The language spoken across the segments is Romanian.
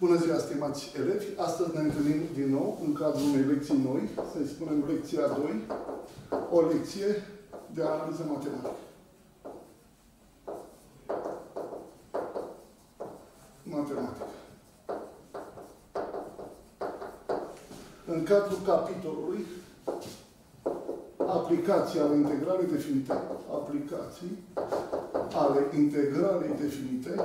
Bună ziua, stimați elevi! Astăzi ne întâlnim din nou în cadrul unei lecții noi, să-i spunem lecția 2, o lecție de analiză matematică. În cadrul capitolului aplicații ale integralei definite. Aplicații ale integralei definite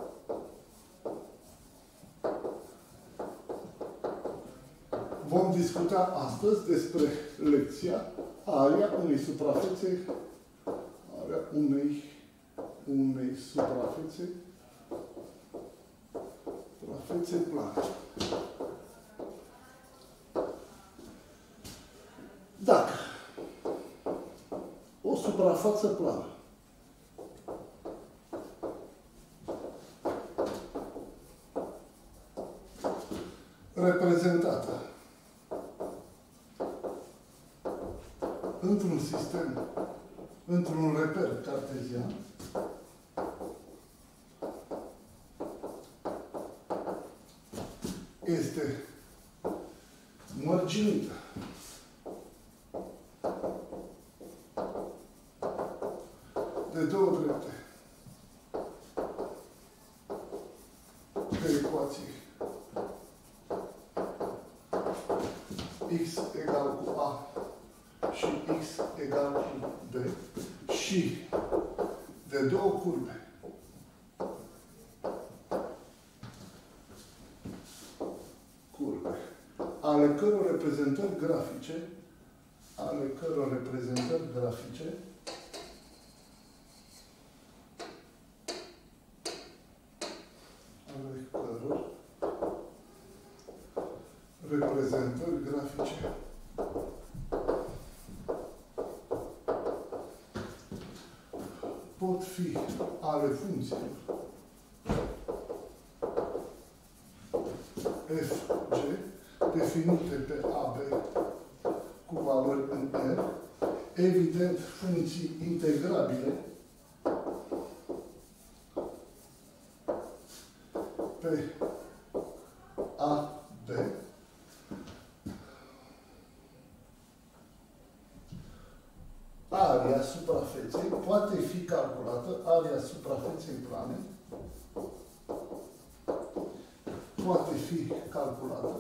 vom discuta astăzi despre lecția area unei suprafețe, suprafețe plane. Dacă o suprafață plană reprezentată într-un sistem, într-un reper cartezian, este mărginită de două drepte de ecuații x egal cu a și x egal cu b și de două curbe ale căror reprezentări grafice pot fi ale funcțiilor f, g, definite pe AB cu valori în R, evident funcții integrabile pe AB, area suprafeței poate fi calculată, area suprafeței plane poate fi calculată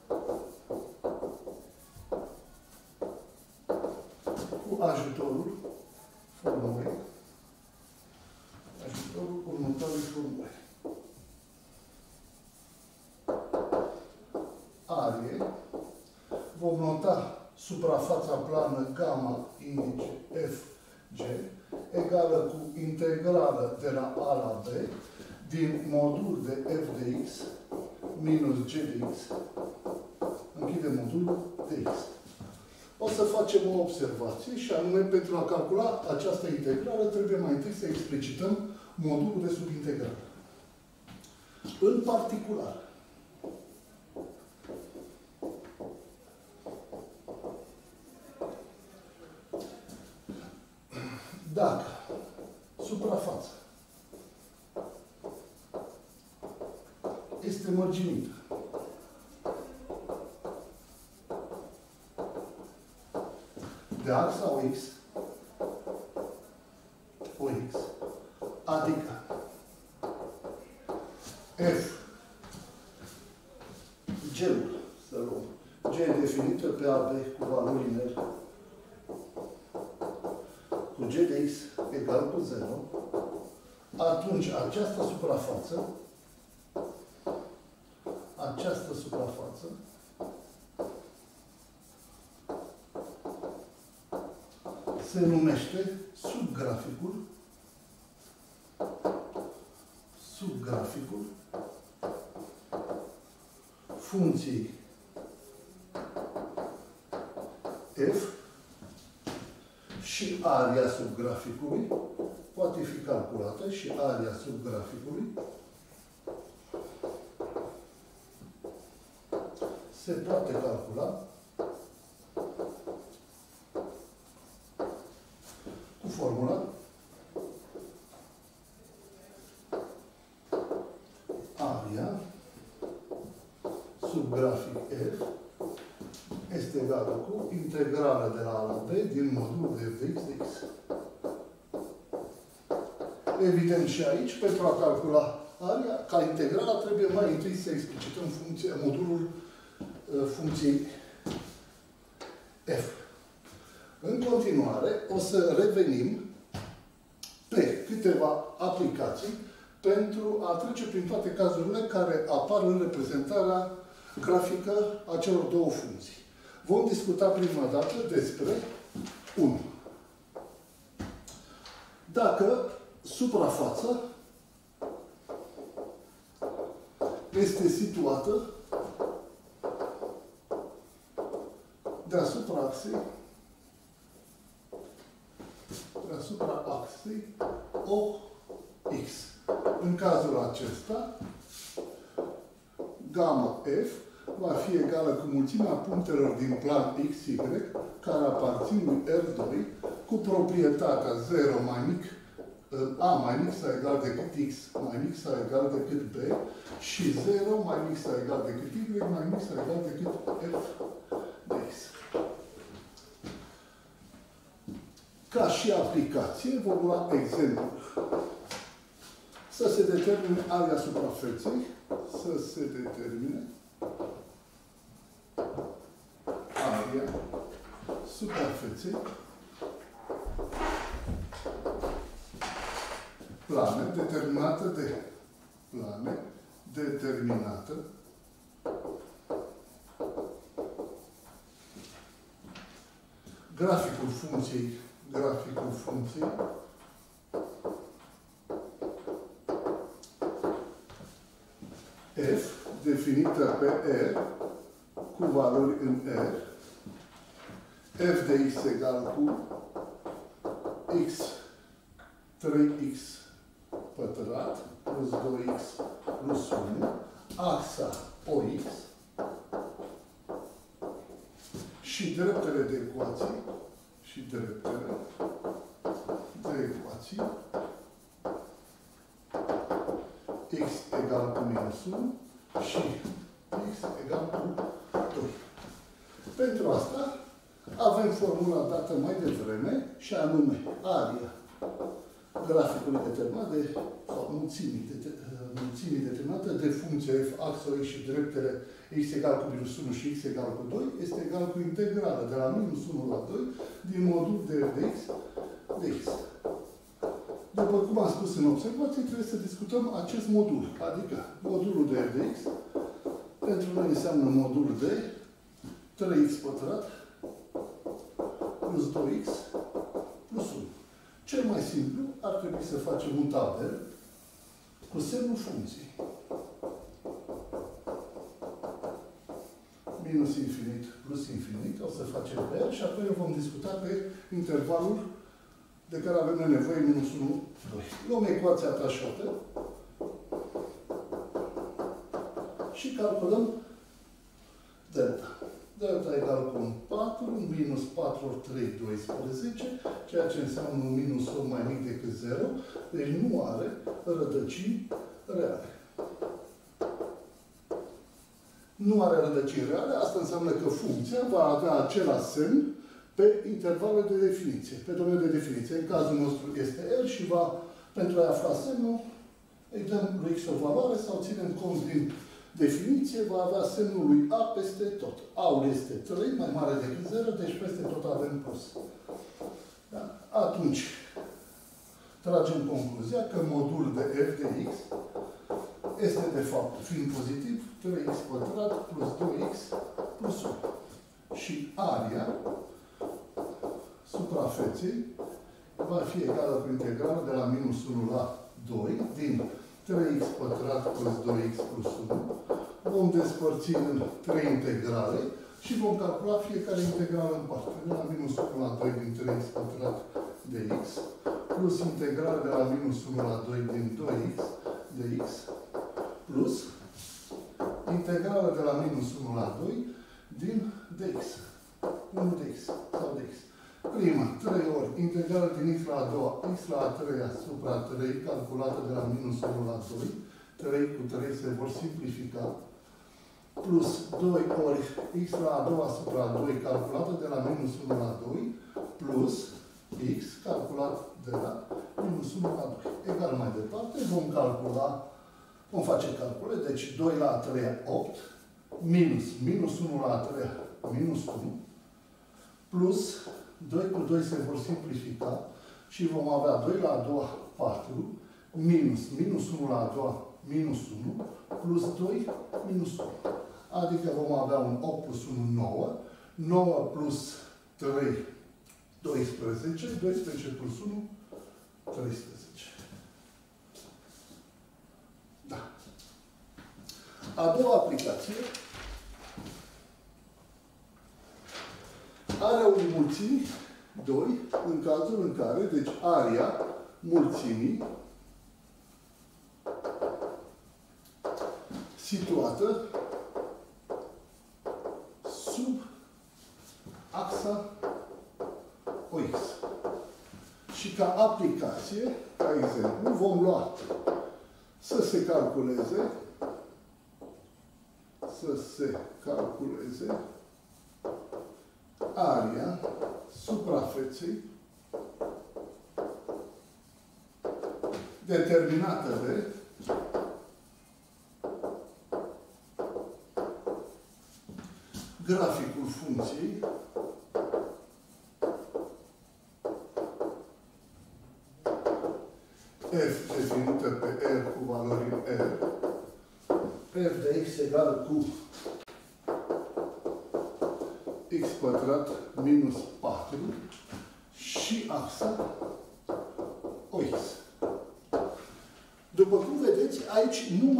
cu ajutorul următoarei formule. Arie, vom nota suprafața plană gamma indice FG egală cu integrală de la A la B din modul de f de x minus g de x, închide modulul de x. O să facem o observație și anume, pentru a calcula această integrală, trebuie mai întâi să explicităm modulul de subintegrală. În particular, dacă suprafața este mărginită de axa OX, adică F, G-ul, să luăm, G definită pe AB cu valori în R, cu G de X egal cu 0, atunci această suprafață se numește subgraficul funcției f și area subgraficului poate fi calculată și area subgraficului se poate calcula cu formula aria sub grafic F este egală cu integrală de la A la B din modul de f de x de x. Evident și aici, pentru a calcula aria, ca integrală, trebuie mai întâi să explicităm modulul funcției f. În continuare, o să revenim pe câteva aplicații pentru a trece prin toate cazurile care apar în reprezentarea grafică a celor două funcții. Vom discuta prima dată despre 1. Dacă suprafața este situată deasupra axei OX. În cazul acesta, gamma F va fi egală cu mulțimea punctelor din plan XY care aparțin lui R2 cu proprietatea 0 mai mic, A mai mic sau egal decât X mai mic sau egal decât B și 0 mai mic sau egal decât Y mai mic sau egal decât F de X. Ca și aplicație, vom lua exemplu. Să se determine aria suprafeței, să se determine aria suprafeței plane determinată graficul funcției f definită pe R cu valori în R, f de x egal cu x 3x pătrat plus 2x plus 1, axa OX și dreptele de ecuații x egal cu minus 1 și x egal cu 2. Pentru asta avem formula dată mai devreme și anume aria graficului determinat de mulțimii determinată de funcție f axă x și dreptele x egal cu minus 1 și x egal cu 2 este egal cu integrală de la minus 1 la 2 din modul de x de x. După cum am spus în observație, trebuie să discutăm acest modul. Adică modulul de f de x pentru noi înseamnă modul de 3x pătrat plus 2x plus 1. Cel mai simplu ar trebui să facem un tabel cu semnul funcției. Minus infinit plus infinit. O să facem pe el și apoi vom discuta pe intervalul de care avem nevoie minus 1, 2. Luăm ecuația atașată și calculăm delta. Delta egal cu un 4, minus 4 ori 3, 12, ceea ce înseamnă un minus 8 mai mic decât 0, deci nu are rădăcini reale. Nu are rădăcini reale, asta înseamnă că funcția va avea același semn pe intervalul de definiție, pe domeniul de definiție. În cazul nostru este R și pentru a afla semnul, îi dăm lui X o valoare sau ținem cont din definiție, va avea semnul lui A peste tot. A-ul este 3, mai mare decât 0, deci peste tot avem plus. Da? Atunci, tragem concluzia că modulul de f de x este, de fapt, fiind pozitiv, 3x pătrat plus 2x plus 1. Și aria suprafeței va fi egală cu integrală de la minus 1 la 2 din 3x pătrat plus 2x plus 1. Vom despărți în 3 integrale și vom calcula fiecare integrală în parte. De la minus 1 la 2 din 3x pătrat de x plus integrală de la minus 1 la 2 din 2x de x plus integrală de la minus 1 la 2 din dx. 1 dx sau dx. Prima, 3 ori integrală din x la a doua, x la a treia supra 3, calculată de la minus 1 la 2. 3 cu 3 se vor simplifica. plus 2 ori x la a doua supra 2 calculată de la minus 1 la 2 plus x calculat de la minus 1 la 2. Egal mai departe, vom calcula, vom face calcule, deci 2 la a 3, 8, minus 1 la a 3, minus 1, plus 2 cu 2 se vor simplifica și vom avea 2 la a doua, 4, minus 1 la a doua, minus 1, plus 2, minus 1. Adică vom avea un 8 plus 1, 9, 9 plus 3, 12, 12 plus 1, 13. Da. A doua aplicație are o mulțimi 2 în cazul în care, deci area mulțimii situată sub axa OX. Și ca aplicație, ca exemplu, vom lua să se calculeze area suprafeței determinată de graficul funcției f definită pe R cu valori R, f de x egală cu x pătrat minus 4 și axa OX. După cum vedeți, aici nu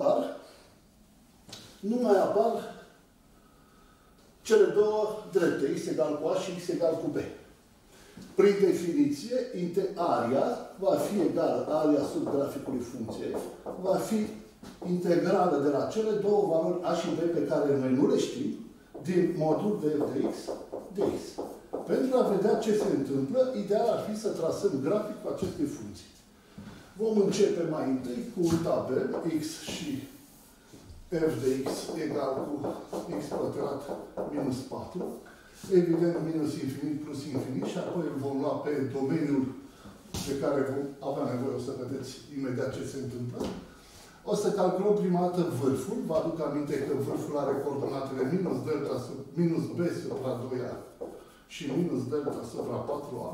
mai apar cele două drepte, x egal cu A și x egal cu B. Prin definiție, area va fi egală, area sub graficului funcției, va fi integrală de la cele două valori A și B pe care noi nu le știm, din modul de f de x, dx. Pentru a vedea ce se întâmplă, ideal ar fi să trasăm graficul acestei funcții. Vom începe mai întâi cu un tabel x și f de x egal cu x pătrat minus 4. Evident, minus infinit plus infinit și apoi îl vom lua pe domeniul pe care vom avea nevoie. O să vedeți imediat ce se întâmplă. O să calculăm prima dată vârful. Vă aduc aminte că vârful are coordonatele minus b supra 2a și minus delta supra 4a.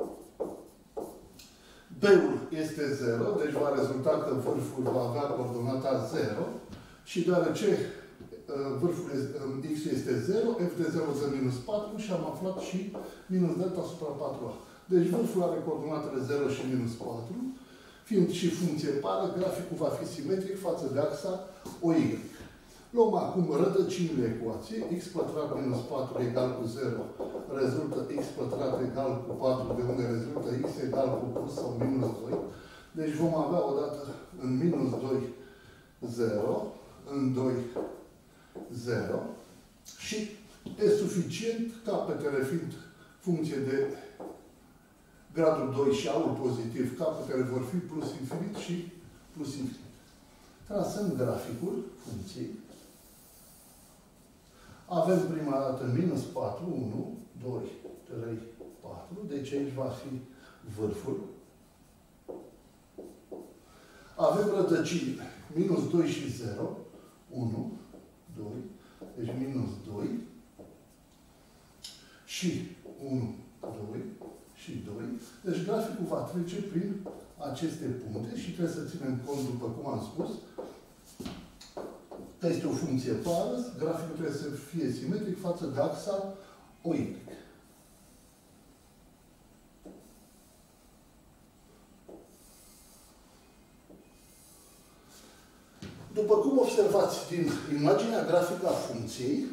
B-ul este 0, deci va rezulta că vârful va avea coordonata 0 și deoarece vârful x este 0, f de 0 de minus 4 și am aflat și minus delta supra 4a. Deci vârful are coordonatele 0 și minus 4. Fiind și funcție pară, graficul va fi simetric față de axa OY. Luăm acum rădăcinile ecuației. X pătrat minus 4 egal cu 0 rezultă x pătrat egal cu 4, de unde rezultă x egal cu plus sau minus 2. Deci vom avea odată în minus 2, 0, în 2, 0 și e suficient, capetele fiind funcție de gradul 2 și aul pozitiv, capetele vor fi plus infinit și plus infinit. Trasăm graficul funcției. Avem prima dată minus 4, 1, 2, 3, 4. Deci aici va fi vârful. Avem rădăcinile. Minus 2 și 0. 1, 2. Deci minus 2. Și 1, 2 și 2. Deci graficul va trece prin aceste puncte și trebuie să ținem cont, după cum am spus, că este o funcție pară, graficul trebuie să fie simetric față de axa OY. După cum observați din imaginea grafică a funcției,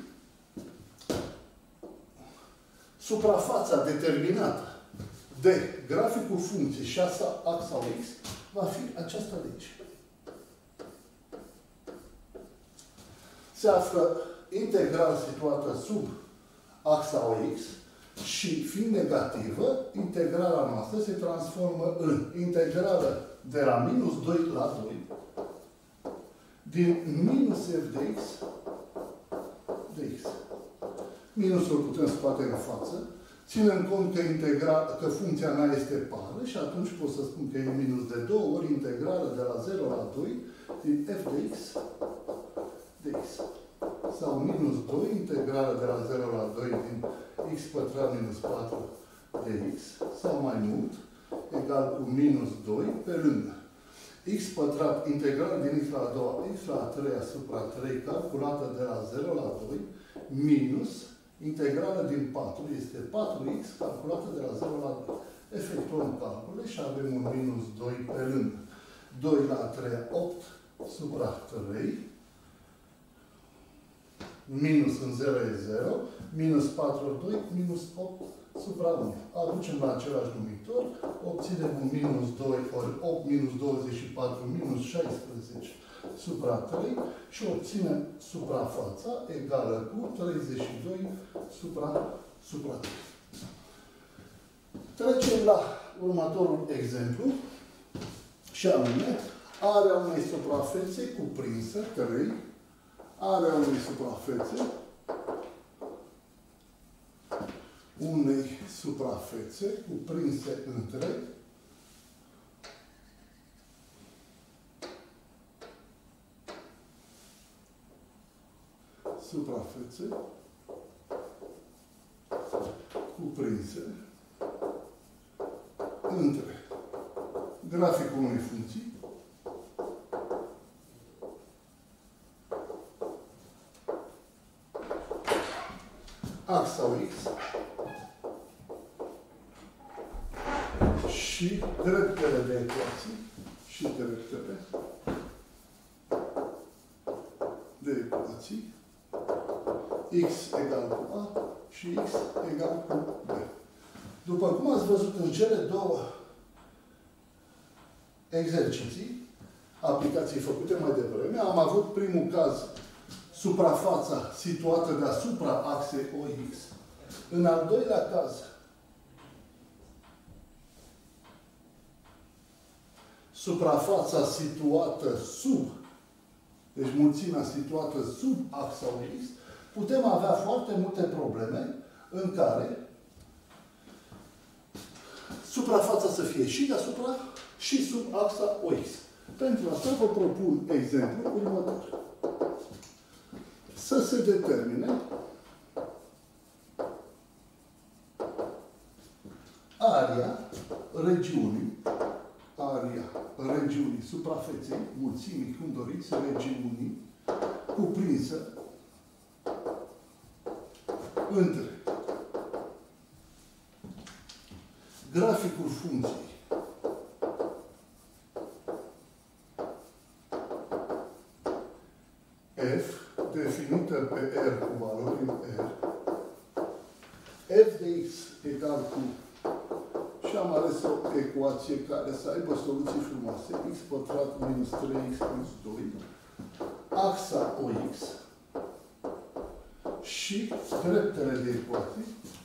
suprafața determinată de graficul funcției și axa OX va fi aceasta de aici. Se află integral situată sub axa OX și, fiind negativă, integrala noastră se transformă în integrală de la minus 2 la 2 din minus f de x de x. Minusul putem scoate în față, ținem cont că funcția mea este pară și atunci pot să spun că e minus de 2 ori integrală de la 0 la 2 din f de x de x. Sau minus 2 integrală de la 0 la 2 din x pătrat minus 4 de x. Sau mai mult, egal cu minus 2 pe lângă x pătrat integral din x la a doua, x la a treia supra 3 calculată de la 0 la 2 minus integrală din 4 este 4x calculată de la 0 la 2. Efectuăm calcule și avem un minus 2 pe lângă. 2 la 3, 8 supra 3 minus în 0 e 0, minus 4 ori 2, minus 8 supra 1. Aducem la același numitor, obținem un minus 2 ori 8 minus 24 minus 16 supra 3 și obținem suprafața egală cu 32 supra 3. Trecem la următorul exemplu și anume area unei suprafețe cuprinsă 3, area unei suprafețe cuprinse între graficul unei funcții axa x și dreptele de ecuații x egal cu a și x egal cu b. După cum ați văzut în cele două exerciții, aplicații făcute mai devreme, am avut primul caz, suprafața situată deasupra axei OX. În al doilea caz, suprafața situată sub, deci mulțimea situată sub axa OX, putem avea foarte multe probleme în care suprafața să fie și deasupra și sub axa OX. Pentru asta vă propun exemplul următor. Să se determine area regiunii suprafeței, mulțimii, cum doriți, regiunii, cuprinsă între graficul funcției f, definită pe R cu valori în R, f de x egal cu, și am ales o ecuație care să aibă soluții frumoase, x pătrat minus 3x plus 2, axa OX și dreptele de ecuații,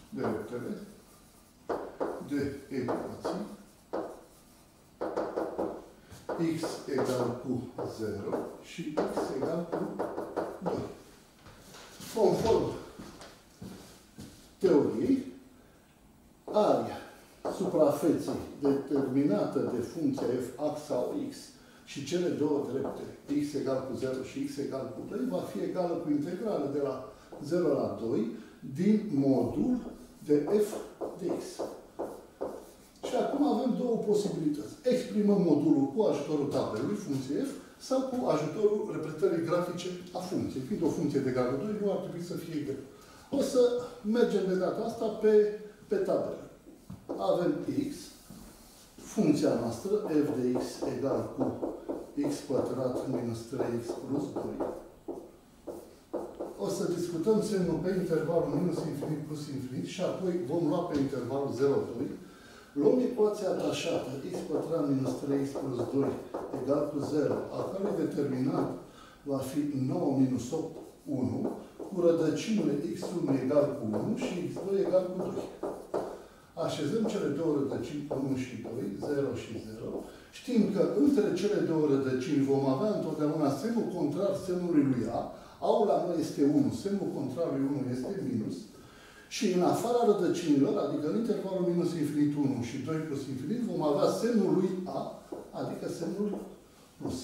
x egal cu 0 și x egal cu 2. Conform teoriei, area suprafeței determinată de funcția f axa OX și cele două drepte, x egal cu 0 și x egal cu 2, va fi egală cu integrală de la 0 la 2 din modul de f de x. Și acum avem două posibilități. Exprimăm modulul cu ajutorul tabelului, funcție f, sau cu ajutorul reprezentării grafice a funcției. Fiind o funcție de gradul 2, nu ar trebui să fie greu. O să mergem de data asta pe tabelă. Avem x, funcția noastră, f de x egal cu x pătrat minus 3x plus 2. O să discutăm semnul pe intervalul minus infinit plus infinit și apoi vom lua pe intervalul 0,2. Luăm ecuația atașată x pătrat minus 3x plus 2 egal cu 0, a cărui determinant va fi 9 minus 8, 1, cu rădăcinile x1 egal cu 1 și x2 egal cu 2. Așezăm cele două rădăcini 1 și 2, 0 și 0. Știm că între cele două rădăcini vom avea întotdeauna semnul contrar semnului lui a, A la noi este 1, semnul contrar lui 1 este minus, și în afara rădăcinilor, adică în intervalul minus infinit 1 și 2 plus infinit, vom avea semnul lui A, adică semnul plus.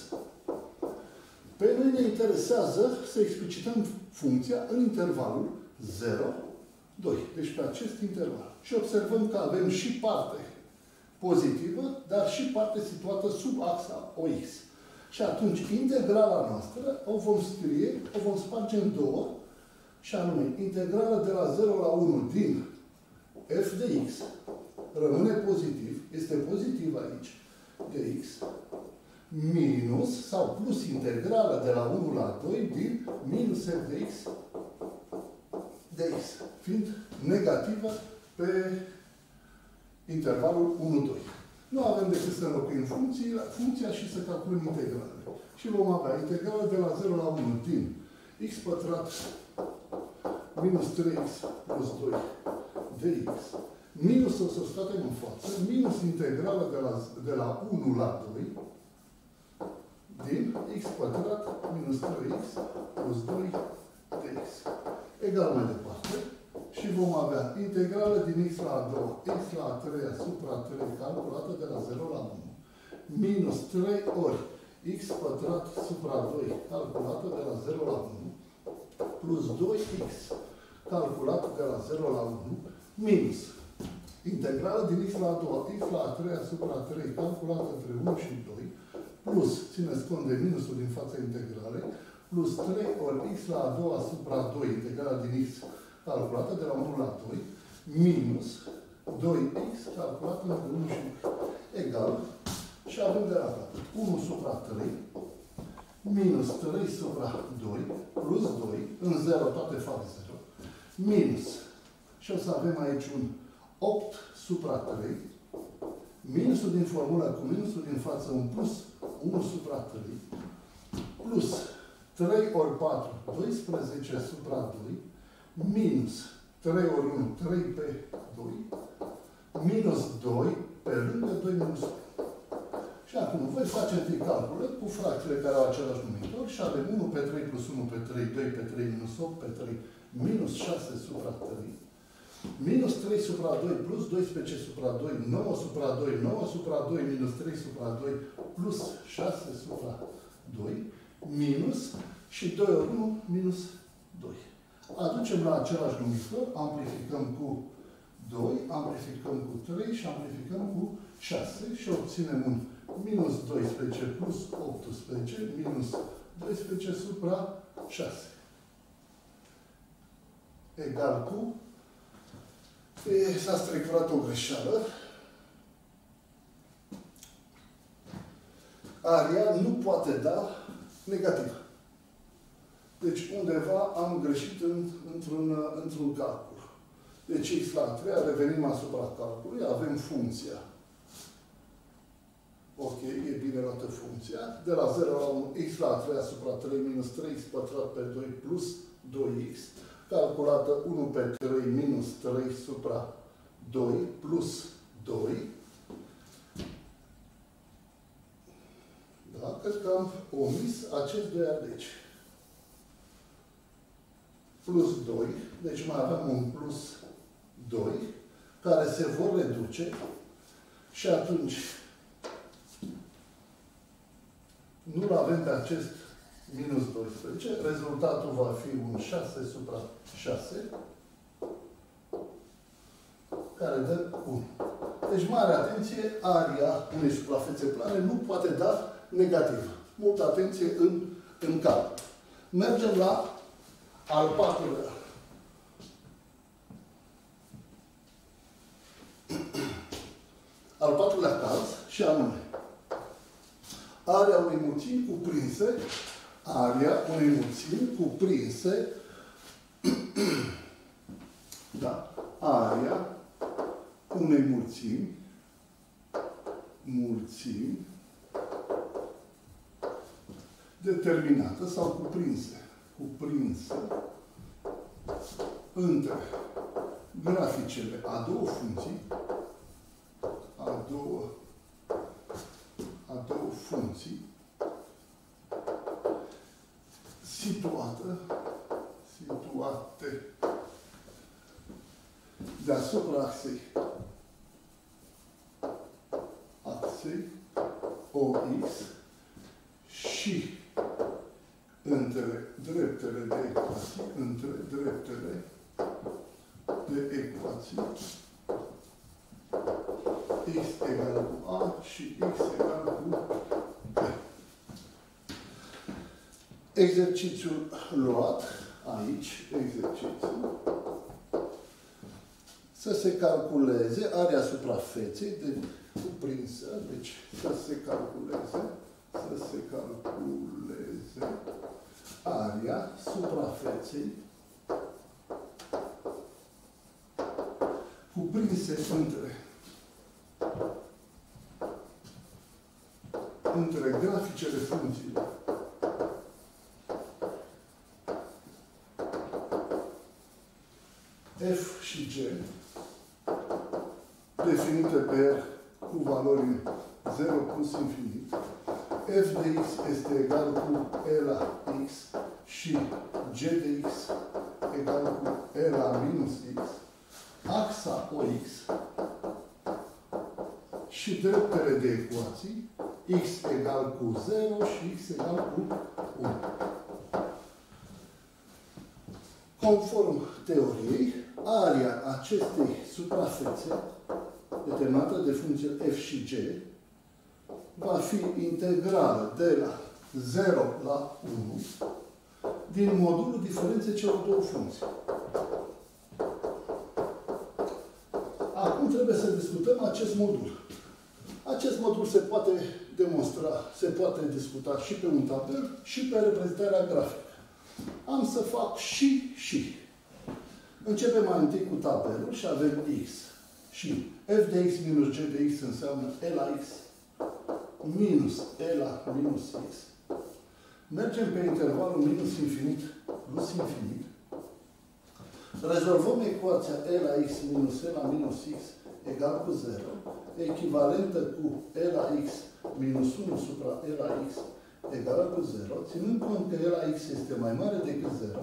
Pe noi ne interesează să explicităm funcția în intervalul 0, 2. Deci pe acest interval. Și observăm că avem și parte pozitivă, dar și parte situată sub axa OX. Și atunci, integrala noastră o vom scrie, o vom sparge în două, și anume, integrala de la 0 la 1 din f de x rămâne pozitiv, este pozitiv aici, de x, minus sau plus integrala de la 1 la 2 din minus f de x de x, fiind negativă pe intervalul 1-2. Nu avem decât să înlocuim funcția și să calculăm integrale. Și vom avea integrala de la 0 la 1 din x pătrat minus 3x plus 2 dx. Minus o să scoatem în față. Minus integrala de la 1 la 2 din x pătrat minus 3x plus 2 dx. Egal mai departe. Și vom avea integrală din x la a doua, x la a treia supra 3 calculată de la 0 la 1. Minus 3 ori x pătrat supra 2 calculată de la 0 la 1. Plus 2x calculată de la 0 la 1. Minus integrală din x la a doua, x la a treia supra 3 calculată între 1 și 2. Plus, țineți cont de minusul din fața integralei, plus 3 ori x la a doua supra 2, integrala din x calculată de la 1 la 2, minus 2x calculată între 1 și 2. Egal. Și avem de la 1 supra 3, minus 3 supra 2, plus 2, în 0 toate fac 0, minus. Și o să avem aici un 8 supra 3, minusul din formulă cu minusul din față, un plus 1 supra 3, plus 3 ori 4, 12 supra 2, minus 3 ori 1, 3 pe 2, minus 2 pe lângă 2 minus 1. Și acum voi face întâi calcule cu fracțiile care au același numitor și avem 1 pe 3 plus 1 pe 3, 2 pe 3 minus 8 pe 3, minus 6 supra 3, minus 3 supra 2 plus 12 supra 2, 9 supra 2, 9 supra 2 minus 3 supra 2 plus 6 supra 2, minus și 2 ori 1 minus 2. Aducem la același numitor, amplificăm cu 2, amplificăm cu 3 și amplificăm cu 6 și obținem un minus 12 plus 18 minus 12 supra 6. Egal cu... S-a strecurat o greșeală. Aria nu poate da negativ. Deci undeva am greșit într-un calcul. Deci x la 3, revenim asupra calculului, avem funcția. Ok, e bine luată funcția. De la 0 la 1, x la 3 asupra 3 minus 3x pătrat pe 2 plus 2x, calculată 1 pe 3 minus 3 supra 2 plus 2. Da? Cred că am omis acest 2 aici. Plus 2, deci mai avem un plus 2, care se vor reduce și atunci nu-l avem pe acest minus 12, rezultatul va fi un 6 supra 6, care dă 1. Deci, mare atenție, aria unei suprafețe plane nu poate da negativ. Multă atenție în calcul. Mergem la al patrulea. Al patrulea caz, și anume, area unei mulțimi cuprinse, da, area unei mulțimi determinată sau cuprinsă între graficele a două funcții, situate deasupra axei OX și între dreptele de ecuații, x egal cu A și x egal cu B. Exercițiul luat aici, să se calculeze area suprafeței de cuprinsă, deci să se calculeze area suprafeței cuprinse între graficele funcțiilor f și g, definite pe R cu valori 0 plus infinit, f de x este egal cu e la x și g de x egal cu e la minus x, axa OX și dreptele de ecuații, x egal cu 0 și x egal cu 1. Conform teoriei, area acestei suprafețe, determinată de funcțiile f și g, va fi integrală de la 0 la 1 din modulul diferenței celor două funcții. Acum trebuie să discutăm acest modul. Acest modul se poate demonstra, se poate discuta și pe un tabel și pe reprezentarea grafică. Am să fac și. Începem mai întâi cu tabelul și avem x. Și f de x minus g de x înseamnă e la x minus e la minus x. Mergem pe intervalul minus infinit plus infinit. Rezolvăm ecuația e la x minus e la minus x egal cu 0, echivalentă cu e la x minus 1 supra e la x egal cu 0, ținând cont că e la x este mai mare decât 0,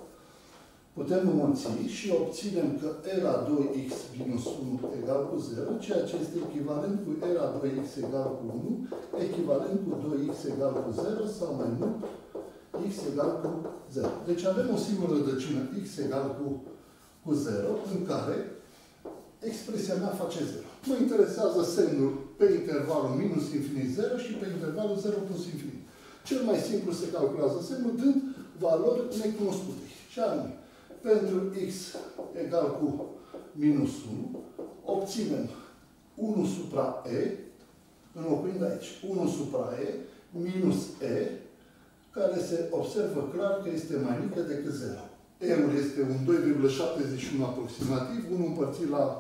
putem înmulți și obținem că e la 2x minus 1 egal cu 0, ceea ce este echivalent cu e la 2x egal cu 1, echivalent cu 2x egal cu 0 sau mai mult, x egal cu 0. Deci avem o singură rădăcină, x egal cu 0, în care expresia mea face 0. Mă interesează semnul pe intervalul minus infinit 0 și pe intervalul 0 plus infinit. Cel mai simplu se calculează semnul dând valori necunoscute. Și anume, pentru x egal cu minus 1, obținem 1 supra e, înlocuind aici 1 supra e, minus e, care se observă clar că este mai mică decât 0. E-ul este un 2,71 aproximativ, 1 împărțit la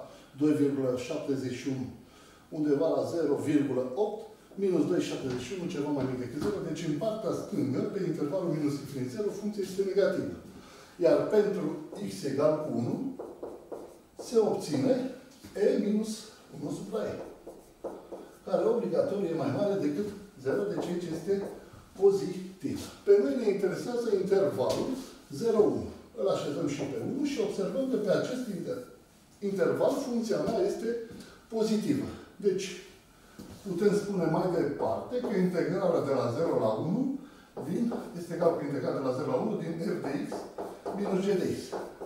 2,71 undeva la 0,8, minus 2,71 ceva mai mic decât 0, deci în partea stângă, pe intervalul minus infinit 0, funcția este negativă. Iar pentru x egal cu 1, se obține e minus 1 supra e, care obligatoriu e mai mare decât 0, deci aici este pozitiv. Pe noi ne interesează intervalul 0,1. Îl așezăm și pe 1 și observăm că pe acest interval funcția mea este pozitivă. Deci, putem spune mai departe că integrala de la 0 la 1 este egal cu integrala de la 0 la 1 din f de x minus g de x.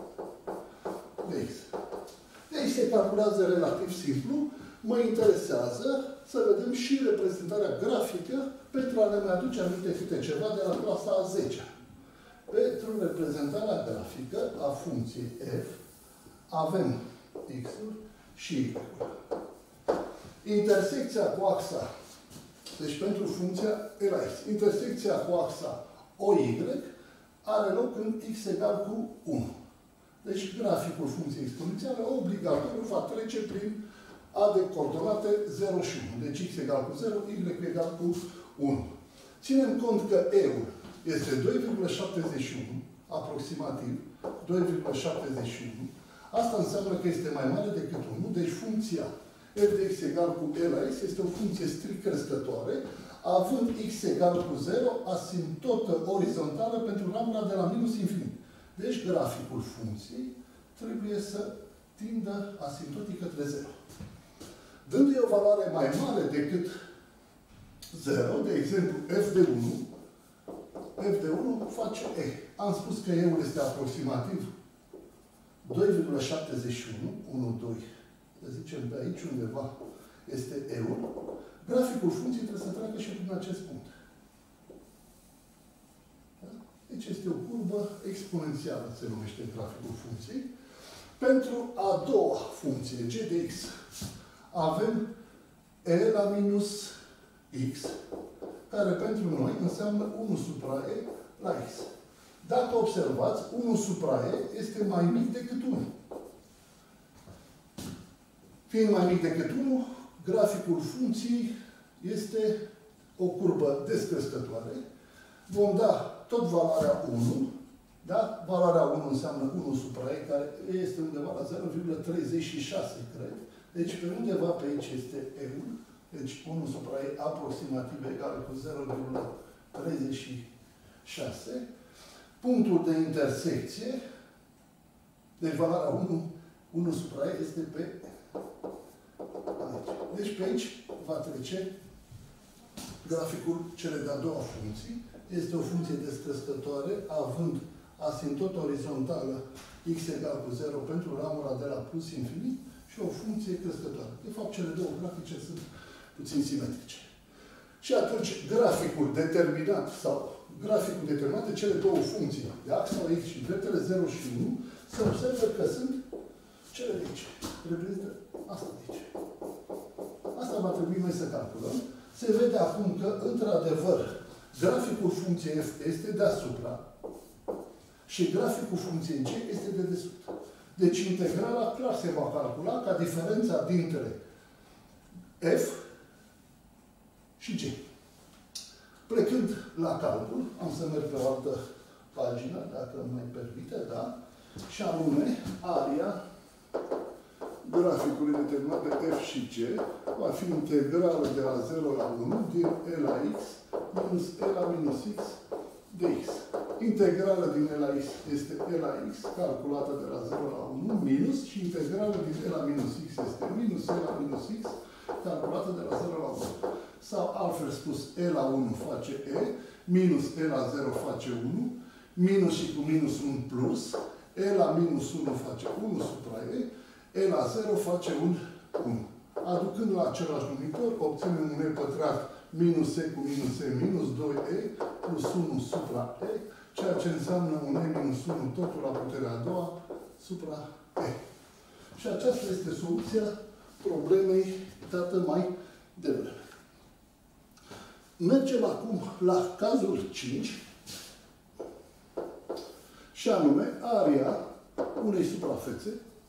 De aici se calculează relativ simplu. Mă interesează să vedem și reprezentarea grafică pentru a ne mai aduce aminte câte ceva de la clasa a 10-a. Pentru reprezentarea grafică a funcției f avem x-ul și y-ul. Intersecția cu axa, deci pentru funcția e la x, intersecția cu axa OY are loc în x egal cu 1. Deci graficul funcției exponențiale obligatoriu va trece prin a de coordonate 0 și 1. Deci x egal cu 0, y egal cu 1. Ținem cont că e-ul este 2,71, aproximativ 2,71. Asta înseamnă că este mai mare decât 1, deci funcția f de x egal cu e la x este o funcție strict crescătoare, având x egal cu 0, asintotă orizontală pentru ramura de la minus infinit. Deci graficul funcției trebuie să tindă asintotic către 0. Dându-i o valoare mai mare decât 0, de exemplu f de 1, f de 1 face e. Am spus că e-ul este aproximativ 2,71, 1, 2, să zicem pe aici undeva este e-ul. Graficul funcției trebuie să treacă și prin acest punct. Da? Deci este o curbă exponențială, se numește graficul funcției. Pentru a doua funcție, g de x, avem e la minus x, care pentru noi înseamnă 1 supra e la x. Dacă observați, 1 supra e este mai mic decât 1. Fiind mai mic decât 1, graficul funcției este o curbă descrescătoare. Vom da tot valoarea 1. Da? Valoarea 1 înseamnă 1 supra e, care este undeva la 0,36, cred. Deci, pe undeva pe aici este e-ul. Deci, 1 supra e aproximativ egal cu 0,36. Punctul de intersecție, deci valoarea 1 supra e este pe aici. Deci, pe aici va trece graficul cele de-a doua funcții. Este o funcție descrescătoare, având asintotă orizontală x egal cu 0 pentru ramura de la plus infinit și o funcție crescătoare. De fapt, cele două grafice sunt puțin simetrice. Și atunci, graficul determinat sau graficul determinat de cele două funcții, de ax sau x și dreptele 0 și 1, se observă că sunt cele de aici. Reprezintă asta de aici. Asta va trebui noi să calculăm. Se vede acum că, într-adevăr, graficul funcției f este deasupra și graficul funcției g este de desubt. Deci integrala clar se va calcula ca diferența dintre f și g. Plecând la calcul, am să merg pe o altă pagină, dacă îmi mai permite, da? Și anume, aria graficului determinat de f și g va fi integrală de la 0 la 1 din e la x minus e la minus x de x. Integrală din e la x este e la x, calculată de la 0 la 1, minus, și integrală din e la minus x este minus e la minus x, calculată de la 0 la 1. Sau, altfel spus, e la 1 face e, minus e la 0 face 1, minus și cu minus un plus, e la minus 1 face 1 supra e, e la 0 face un 1. Aducând la același numitor, obținem un e pătrat minus e cu minus e minus 2e plus 1 supra e, ceea ce înseamnă un e minus 1 totul la puterea a doua supra e. Și aceasta este soluția problemei dată mai devreme. Mergem acum la cazul 5, și anume aria unei suprafețe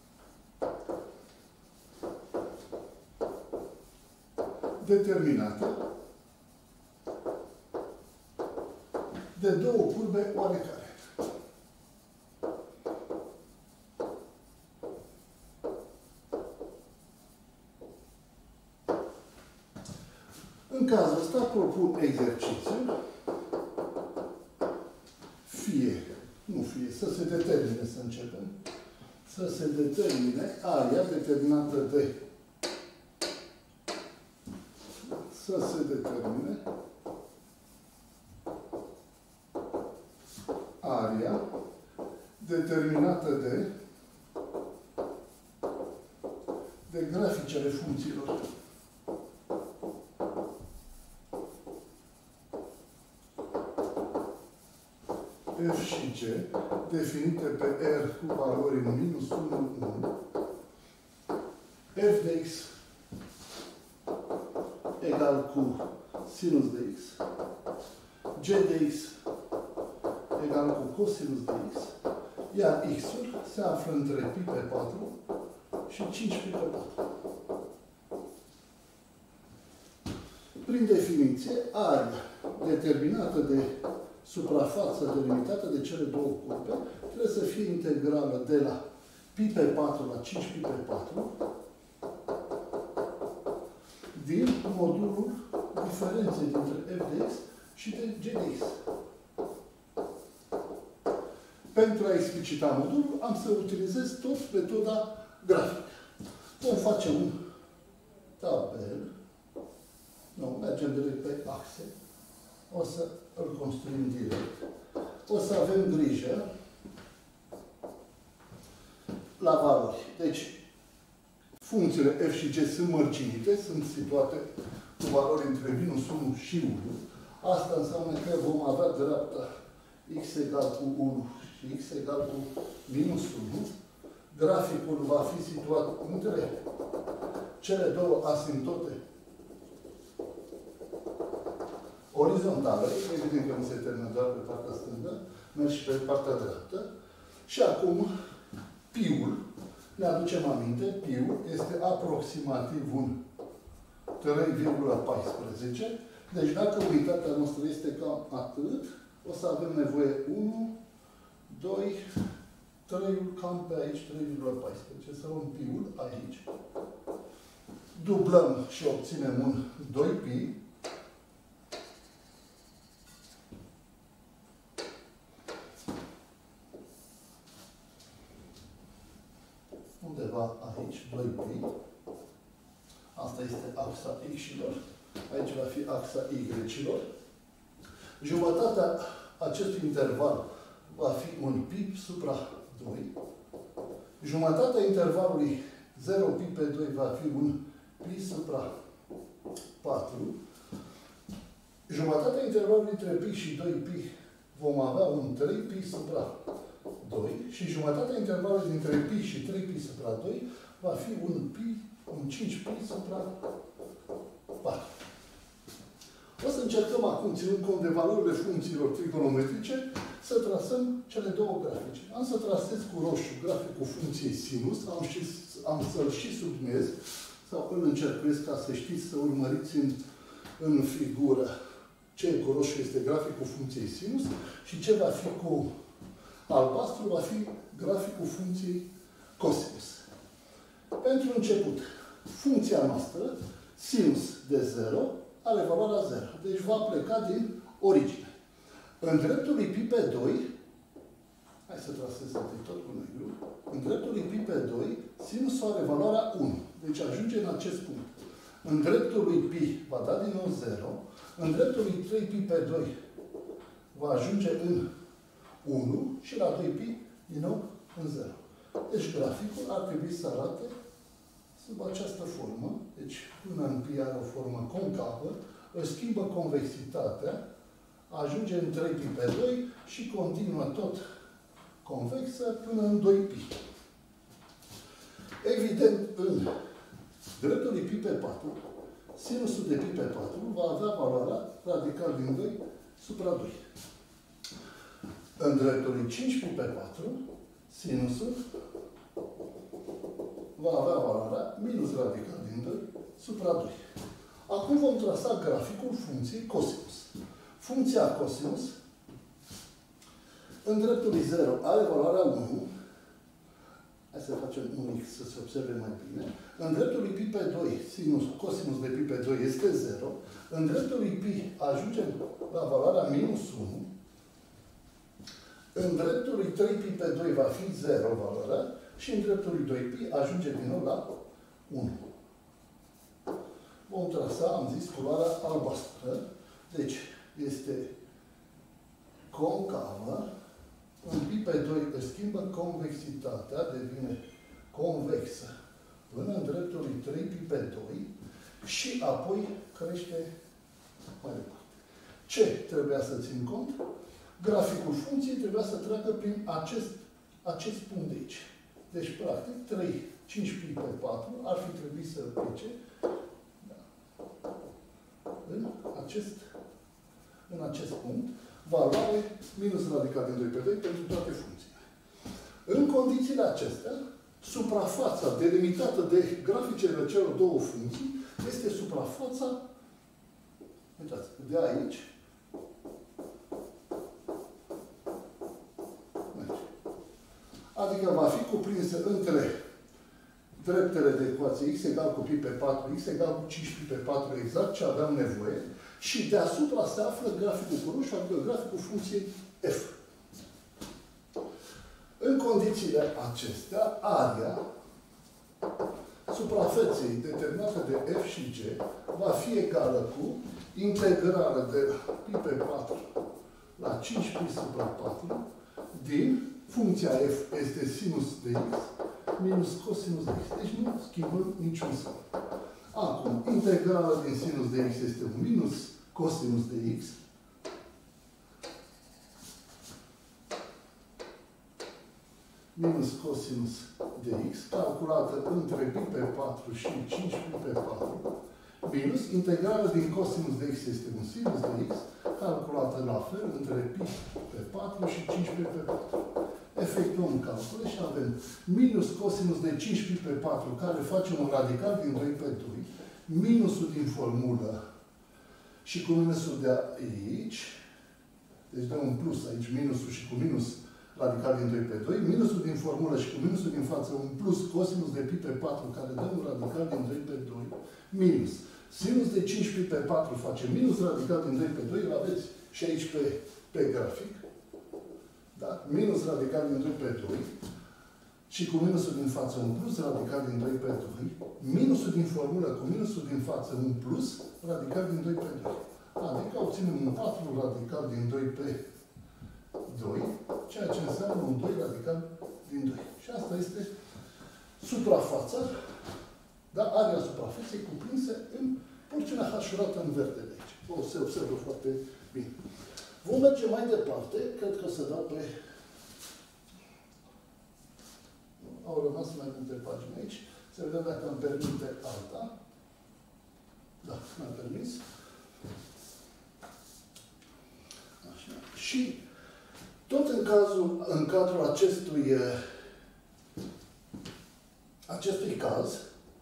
determinată de două curbe oarecare. În cazul ăsta propun exercițiul să se determine, să începem, să se determine aria determinată de aria determinată de graficele funcțiilor f și g, definite pe R cu valori în minus 1, 1, f de x egal cu sinus de x, g de x egal cu cosinus de x, iar x-ul se află între pi pe 4 și 5 pi pe 4. Prin definiție, aria determinată de suprafața delimitată de cele două curbe trebuie să fie integrală de la pi pe 4 la 5 pi pe 4 din modulul diferențe dintre f de x și de g de x. Pentru a explicita modulul, am să utilizez tot metoda grafică. Vom face un tabel. Nu, mergem direct pe axe. O să îl construim direct. O să avem grijă la valori. Deci, funcțiile f și g sunt mărginite, sunt situate cu valori între minus 1 și 1. Asta înseamnă că vom avea dreapta x egal cu 1 și x egal cu minus 1. Graficul va fi situat între cele două asimptote orizontale. Evident că nu se termină doar pe partea stângă, merg și pe partea dreaptă. Și acum, pi-ul, ne aducem aminte, pi-ul este aproximativ un 3,14. Deci dacă unitatea noastră este cam atât, o să avem nevoie 1, 2, 3 cam pe aici, 3,14. Să luăm pi-ul aici. Dublăm și obținem un 2pi. Undeva aici, 2pi. Asta este axa x-ilor. Aici va fi axa y-ilor. Jumătatea acestui interval va fi un pi supra 2. Jumătatea intervalului 0 pi pe 2 va fi un pi supra 4. Jumătatea intervalului între pi și 2 pi vom avea un 3 pi supra 2. Și jumătatea intervalului dintre pi și 3 pi supra 2 va fi un 5 pi supra 4. O să încercăm acum, ținând cont de valorile funcțiilor trigonometrice, să trasăm cele două grafice. Am să trasez cu roșu graficul funcției sinus, am să-l și subliniez, sau îl încercuiesc ca să știți, să urmăriți în figură ce cu roșu este graficul funcției sinus și ce va fi cu albastru va fi graficul funcției cosinus. Pentru început, funcția noastră, sinus de 0, are valoarea 0. Deci va pleca din origine. În dreptul lui pi pe 2, hai să trasez tot cu negru, în dreptul lui pi pe 2, sinusul are valoarea 1. Deci ajunge în acest punct. În dreptul lui pi va da din nou 0. În dreptul lui 3 pi pe 2 va ajunge în 1 și la 2 pi din nou în 0. Deci graficul ar trebui să arate sub această formă. Deci până în pi are o formă concavă, își schimbă convexitatea, ajunge în 3 pi pe 2 și continuă tot convexă până în 2 pi. Evident, în dreptul lui pi pe 4, sinusul de pi pe 4 va avea valoarea radical din 2 supra 2. În dreptul lui 5 pi pe 4, sinusul va avea valoarea minus radical din 2 supra 2. Acum vom trasa graficul funcției cosinus. Funcția cosinus, în dreptul lui 0, are valoarea 1. Hai să facem un x să se observe mai bine. În dreptul lui pi pe 2, cosinus de pi pe 2 este 0. În dreptul lui pi ajungem la valoarea minus 1. În dreptul lui 3 pi pe 2 va fi 0 valoarea. Și în dreptul lui 2 pi ajunge din nou la 1. Vom trasa, am zis, culoarea albastră. Deci, este concavă. În pi pe 2 își schimbă convexitatea, devine convexă până în dreptul lui 3 pi pe 2 și apoi crește mai departe. Ce trebuia să țin cont? Graficul funcției trebuia să treacă prin acest punct de aici. Deci, practic, 5 pi pe 4 ar fi trebuit să plece în acest punct, valoare minus radical din 2 pe 2 pentru toate funcțiile. În condițiile acestea, suprafața delimitată de graficele celor două funcții este suprafața, uitați, de aici, adică va fi cuprinsă între dreptele de ecuație x egal cu pi pe 4x egal cu 5pi pe 4 exact ce aveam nevoie și deasupra se află graficul cu roșu, adică graficul funcției f. În condițiile acestea, area suprafeței determinată de f și g va fi egală cu integrală de pi pe 4 la 5pi supra 4 din funcția f este sinus de x minus cosinus de x. Deci nu schimbăm niciun semn. Acum, integrala din sinus de x este un minus cosinus de x minus cosinus de x, calculată între pi pe 4 și 5pi pe 4, minus integrală din cosinus de x este un sinus de x, calculată la fel între pi pe 4 și 5pi pe 4. Efectuăm calcule și avem minus cosinus de 5pi pe 4, care face un radical din 2 pe 2, minusul din formulă și cu minusul de aici, deci dăm un plus aici, minusul și cu minus radical din 2 pe 2, minusul din formulă și cu minusul din față, un plus cosinus de pi pe 4, care dă un radical din 2 pe 2, minus sinus de 5pi pe 4 face minus radical din 2 pe 2, îl aveți și aici pe grafic, da? Minus radical din 2 pe 2, și cu minusul din față un plus radical din 2 pe 2, minusul din formulă cu minusul din față un plus radical din 2 pe 2. Adică obținem un 4 radical din 2 pe 2, ceea ce înseamnă un 2 radical din 2. Și asta este suprafața, da? Area suprafeței cuprinsă în porțiunea hașurată în verde de aici. O se observă foarte bine. Vom merge mai departe, cred că o să dau pe... Au rămas mai multe pagini aici. Să vedem dacă îmi permite alta. Da, mi-a permis. Așa. Și tot în cadrul acestui caz,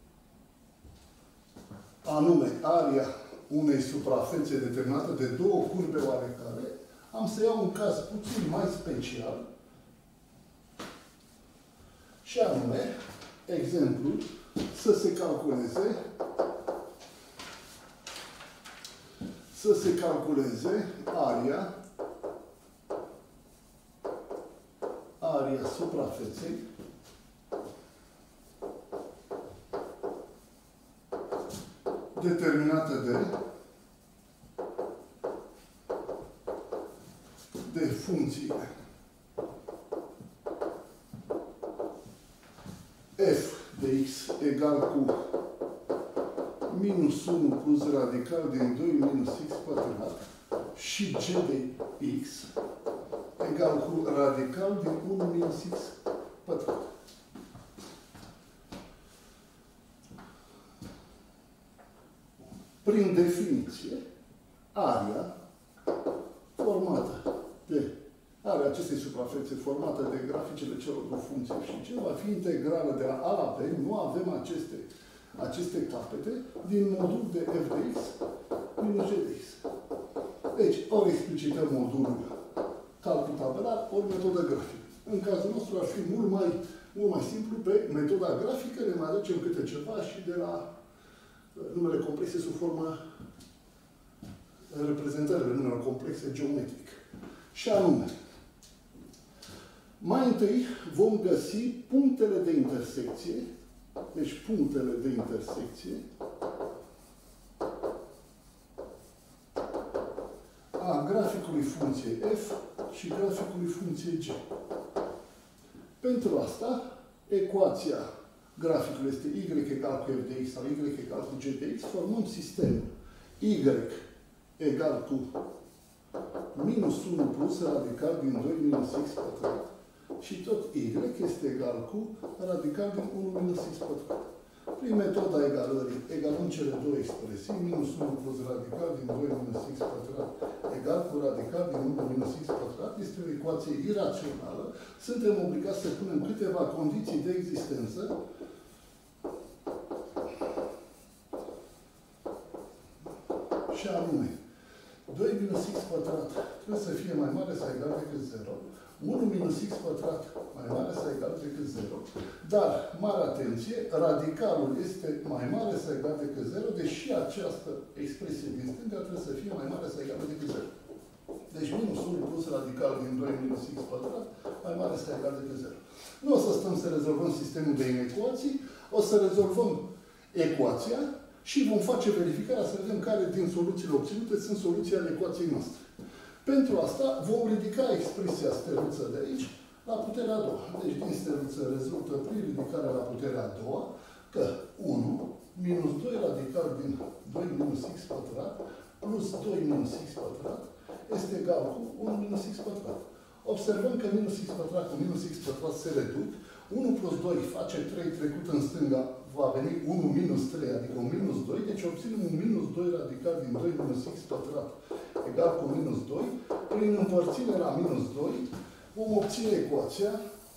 anume area unei suprafețe determinate de două curbe oarecare, am să iau un caz puțin mai special, și anume, exemplu, să se calculeze area suprafeței determinată de funcții f de x egal cu minus 1 plus radical din 2 minus x pătrat și g de x egal cu radical din 1 minus x pătrat. Prin definiție, area acestei suprafețe formată de graficele celor două funcții și ce va fi integrală de la A la B, nu avem aceste capete, din modul de f de x minus g de x. Deci, ori explicităm modulul calcul tabelar, ori metodă grafică. În cazul nostru ar fi mult mai simplu pe metoda grafică, ne mai aducem câte ceva și de la numele complexe sub formă reprezentările numelor complexe geometric. Și anume, mai întâi vom găsi punctele de intersecție, deci punctele de intersecție a graficului funcției f și graficului funcției g. Pentru asta, ecuația graficului este y egal cu f de x sau y egal cu g de x, formăm sistemul y egal cu minus 1 plus radical din 2 minus x pătrat și tot y este egal cu radical din 1 minus x pătrat. Prin metoda egalării, egalăm cele două expresii, minus 1 plus radical din 2 minus x pătrat egal cu radical din 1 minus x pătrat. Este o ecuație irațională. Suntem obligați să punem câteva condiții de existență și anume 2 minus x pătrat trebuie să fie mai mare sau egal decât 0. 1 minus x pătrat mai mare sau egal decât 0, dar, mare atenție, radicalul este mai mare sau egal decât 0, deși această expresie din stânga trebuie să fie mai mare sau egal decât 0. Deci minus 1 plus radical din 2 minus x pătrat mai mare sau egal decât 0. Nu o să stăm să rezolvăm sistemul de inecuații, o să rezolvăm ecuația și vom face verificarea să vedem care din soluțiile obținute sunt soluții ale ecuației noastre. Pentru asta vom ridica expresia steluță de aici la puterea a doua. Deci din steluță rezultă prin ridicarea la puterea a doua că 1 minus 2 radical din 2 minus x pătrat plus 2 minus x pătrat este egal cu 1 minus x pătrat. Observăm că minus x pătrat cu minus x pătrat se reduc. 1 plus 2 face 3 trecut în stânga, va veni 1 minus 3, adică un minus 2. Deci obținem un minus 2 radical din 2 minus x pătrat egal cu minus 2. Prin împărțire la minus 2 vom obține ecuația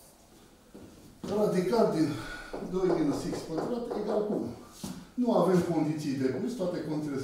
radical din 2 minus x pătrat egal cu 1. Nu avem condiții de plus, toate condițiile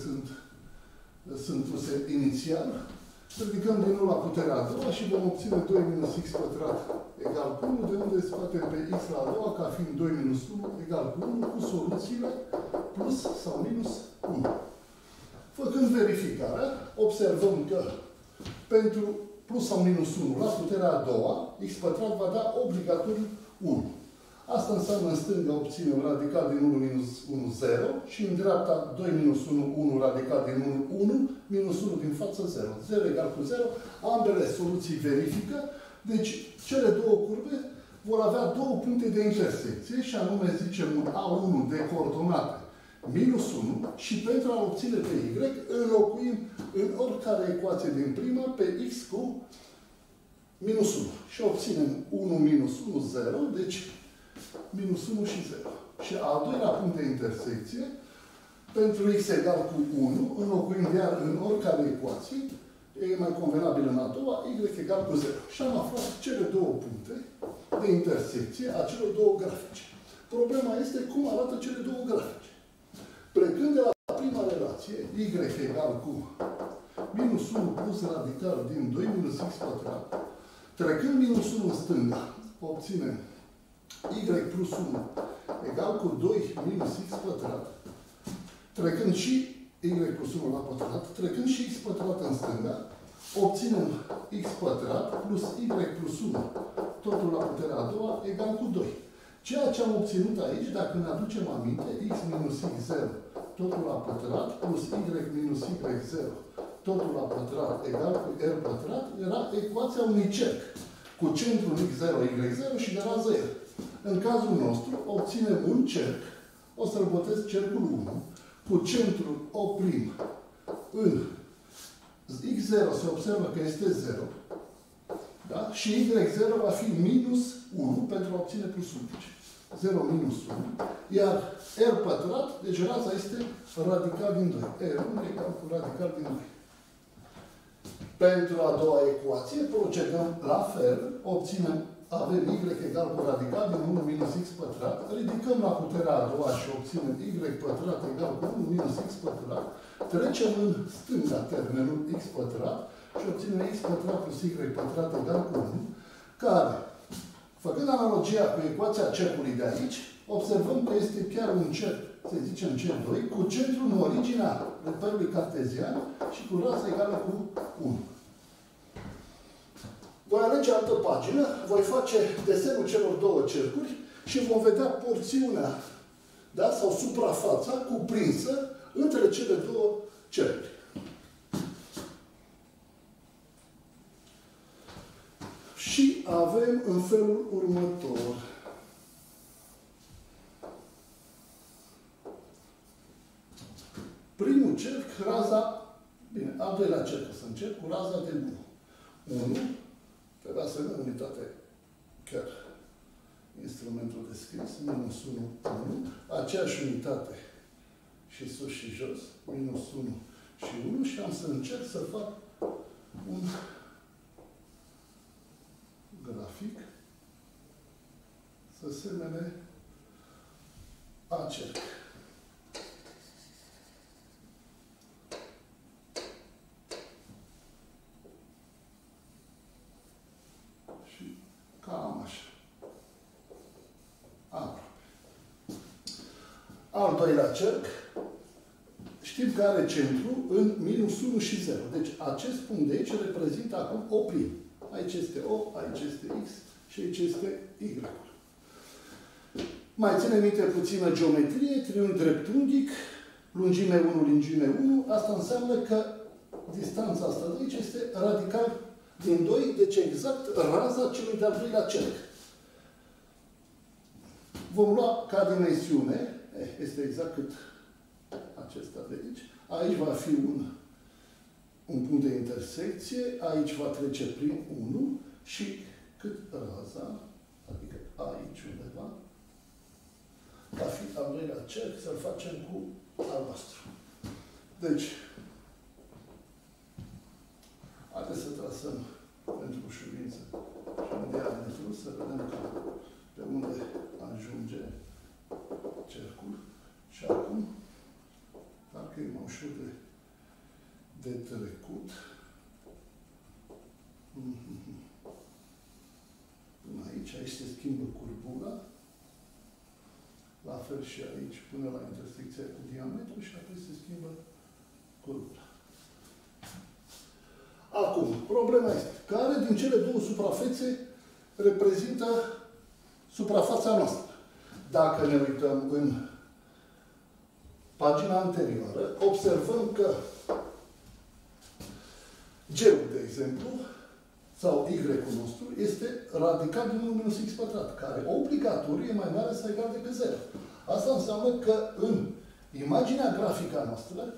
sunt puse inițial. Ridicăm din nou la puterea a doua și vom obține 2 minus x pătrat egal cu 1, de unde scoatem pe x la a doua ca fiind 2 minus 1 egal cu 1, cu soluțiile plus sau minus 1. Făcând verificarea, observăm că pentru plus sau minus 1 la puterea a doua, x pătrat va da obligatoriu 1. Asta înseamnă în stânga obținem radical din 1 minus 1, 0 și în dreapta 2 minus 1, 1 radical din 1, 1, minus 1 din față, 0. 0 egal cu 0. Ambele soluții verifică. Deci, cele două curbe vor avea două puncte de intersecție și anume zicem un A1 de coordonate minus 1 și pentru a obține pe Y înlocuim în oricare ecuație din prima pe X cu minus 1. Și obținem 1 minus 1, 0, deci minus 1 și 0. Și al doilea punct de intersecție, pentru x egal cu 1, înlocuim iar în oricare ecuație, e mai convenabil în a doua, y egal cu 0. Și am aflat cele două puncte de intersecție a celor două grafice. Problema este cum arată cele două grafice. Plecând de la prima relație, y egal cu minus 1 plus radical din 2 minus x pătrat, trecând minus 1 în stânga, obținem y plus 1 egal cu 2 minus x pătrat, trecând și y plus 1 la pătrat, trecând și x pătrat în stânga, obținem x pătrat plus y plus 1, totul la puterea a doua, egal cu 2. Ceea ce am obținut aici, dacă ne aducem aminte, x minus x0, totul la pătrat, plus y minus y0, totul la pătrat, egal cu r pătrat, era ecuația unui cerc, cu centrul x0, y0 și de rază r. În cazul nostru, obținem un cerc, o să-l botez cercul 1, cu centrul O' în x0 se observă că este 0, da? Și y0 va fi minus 1 pentru a obține plus 1. 0 minus 1. Iar r pătrat, deci raza este radical din 2. R1 egal cu radical din 2. Pentru a doua ecuație procedăm la fel, obținem, avem y egal cu radical din 1 minus x pătrat, ridicăm la puterea a doua și obținem y pătrat egal cu 1 minus x pătrat, trecem în stânga termenul x pătrat și obținem x pătrat plus y pătrat egal cu 1, care, făcând analogia cu ecuația cercului de aici, observăm că este chiar un cerc, să zicem C2, cu centrul în originea reperului cartezian și cu rază egală cu 1. Voi alege altă pagină, voi face desenul celor două cercuri și vom vedea porțiunea, da, sau suprafața cuprinsă între cele două cercuri. Și avem în felul următor. Primul cerc, raza, bine, al doilea cerc să încep cu raza de 1. 1, trebuia să avem unitate, chiar instrumentul de scris, minus 1, 1, aceeași unitate și sus și jos, minus 1 și 1 și am să încerc să fac un grafic să semene a cerc. Și așa. Aproape. Al doilea cerc, știm că are centru în minus 1 și 0. Deci acest punct de aici reprezintă acum O'. Aici este O, aici este X și aici este Y. Mai ține minte puțină geometrie, triunghi dreptunghic, lungime 1, lungime 1. Asta înseamnă că distanța asta de aici este radical din 2, deci exact raza celui de-al doilea cerc. Vom lua ca dimensiune, este exact cât acesta de aici. Aici va fi un punct de intersecție, aici va trece prin 1 și cât raza, adică aici undeva, va fi al doilea cerc, să-l facem cu albastru. Deci, haideți să trasăm pentru ușurință și un diametru, să vedem pe unde ajunge cercul. Și acum, dacă e mai ușor de trecut, până aici se schimbă curbura, la fel și aici, până la intersecția cu diametru și apoi se schimbă curbura. Acum, problema este, care din cele două suprafețe reprezintă suprafața noastră? Dacă ne uităm în pagina anterioară, observăm că G-ul, de exemplu, sau Y-ul nostru, este radical din 1 minus X pătrat, care obligatoriu e mai mare sau egal decât 0. Asta înseamnă că în imaginea grafică a noastră,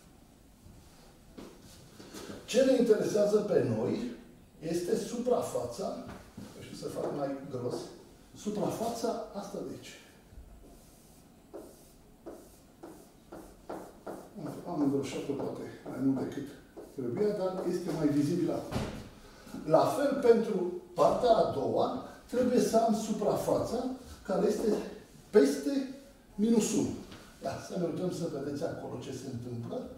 ce ne interesează pe noi este suprafața, și să fac mai gros, suprafața asta de aici. Am îngroșat-o poate mai mult decât trebuia, dar este mai vizibil acum. La fel, pentru partea a doua, trebuie să am suprafața care este peste minus 1. Ia, să ne uităm să vedeți acolo ce se întâmplă.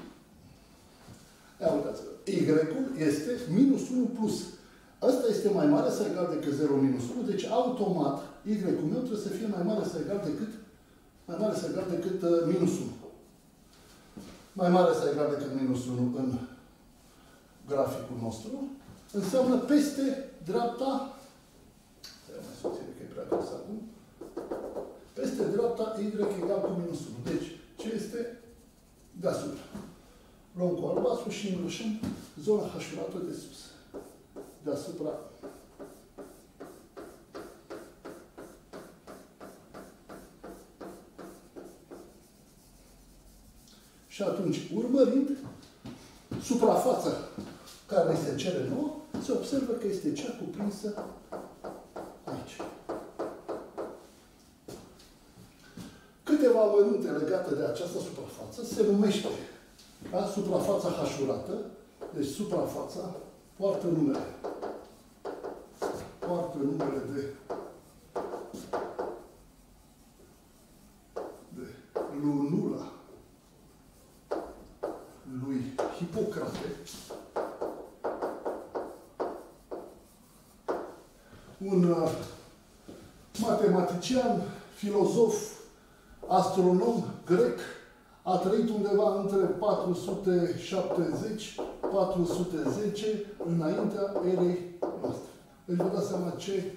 Ia, uitați-vă. Y-ul este minus 1 plus. Ăsta este mai mare sau egal decât 0 minus 1, deci automat Y-ul meu trebuie să fie mai mare sau egal decât minus 1. Mai mare sau egal decât minus 1 în graficul nostru înseamnă peste dreapta, mai subțire că e prea gros acum, peste dreapta Y egal cu minus 1. Deci, ce este deasupra? Luăm cu albastru și îngroșăm zona hașurată de sus. Deasupra. Și atunci, urmărind, suprafața care se cere nouă, se observă că este cea cuprinsă aici. Câteva amănunte legate de această suprafață se numește suprafața hașurată, deci suprafața poartă numele. Poartă numele de lunula lui Hipocrate, un matematician, filozof, astronom grec, a trăit undeva între 470-410 înaintea erei noastre. Deci vă dați seama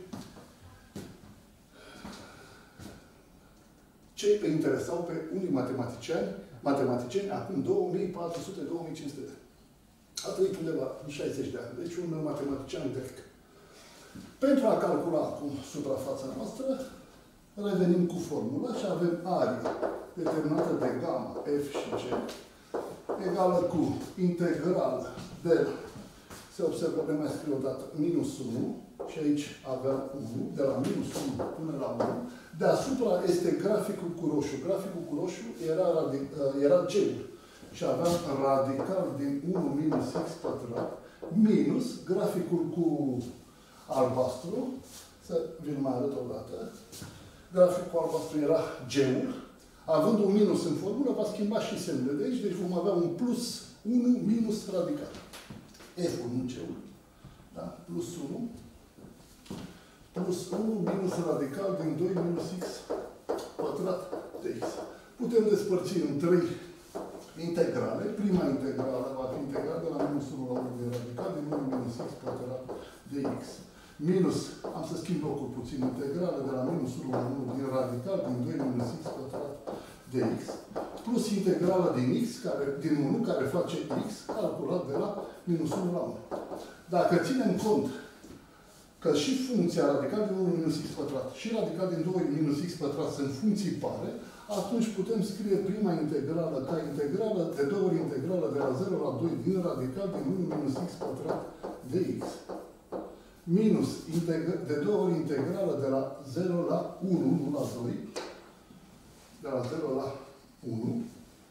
ce îi interesau pe unii matematicieni acum 2400-2500 de ani. A trăit undeva în 60 de ani. Deci un matematician grec. Pentru a calcula acum suprafața noastră, revenim cu formula și avem aria determinată de gamma F și G egală cu integral de, se observă că mai scriu odată, minus 1 și aici aveam 1, de la minus 1 până la 1. Deasupra este graficul cu roșu. Graficul cu roșu era G-ul și aveam radical din 1 minus X pătrat minus graficul cu albastru, să vi-l mai arăt odată. Graficul albastru era G-ul. Având un minus în formulă, va schimba și semnele de aici, deci vom avea un plus 1 minus radical. F-ul, nu G-ul. Da? Plus 1 plus 1 minus radical din 2 minus x pătrat de x. Putem despărți în 3 integrale. Prima integrală va fi integrală de la minus 1 la 1 din radical din 1 minus x pătrat de x. Minus, am să schimb locul puțin, integrală de la minus 1 la 1 din radical din 2 minus x pătrat de x. Plus integrală din x, din 1, care face x, calculat de la minus 1 la 1. Dacă ținem cont că și funcția radical din 1 minus x pătrat și radical din 2 minus x pătrat sunt funcții pare, atunci putem scrie prima integrală ca integrală de 2 ori integrală de la 0 la 2 din radical din 1 minus x pătrat de x. Minus de 2 ori integrală de la 0 la 1, nu la 2, de la 0 la 1,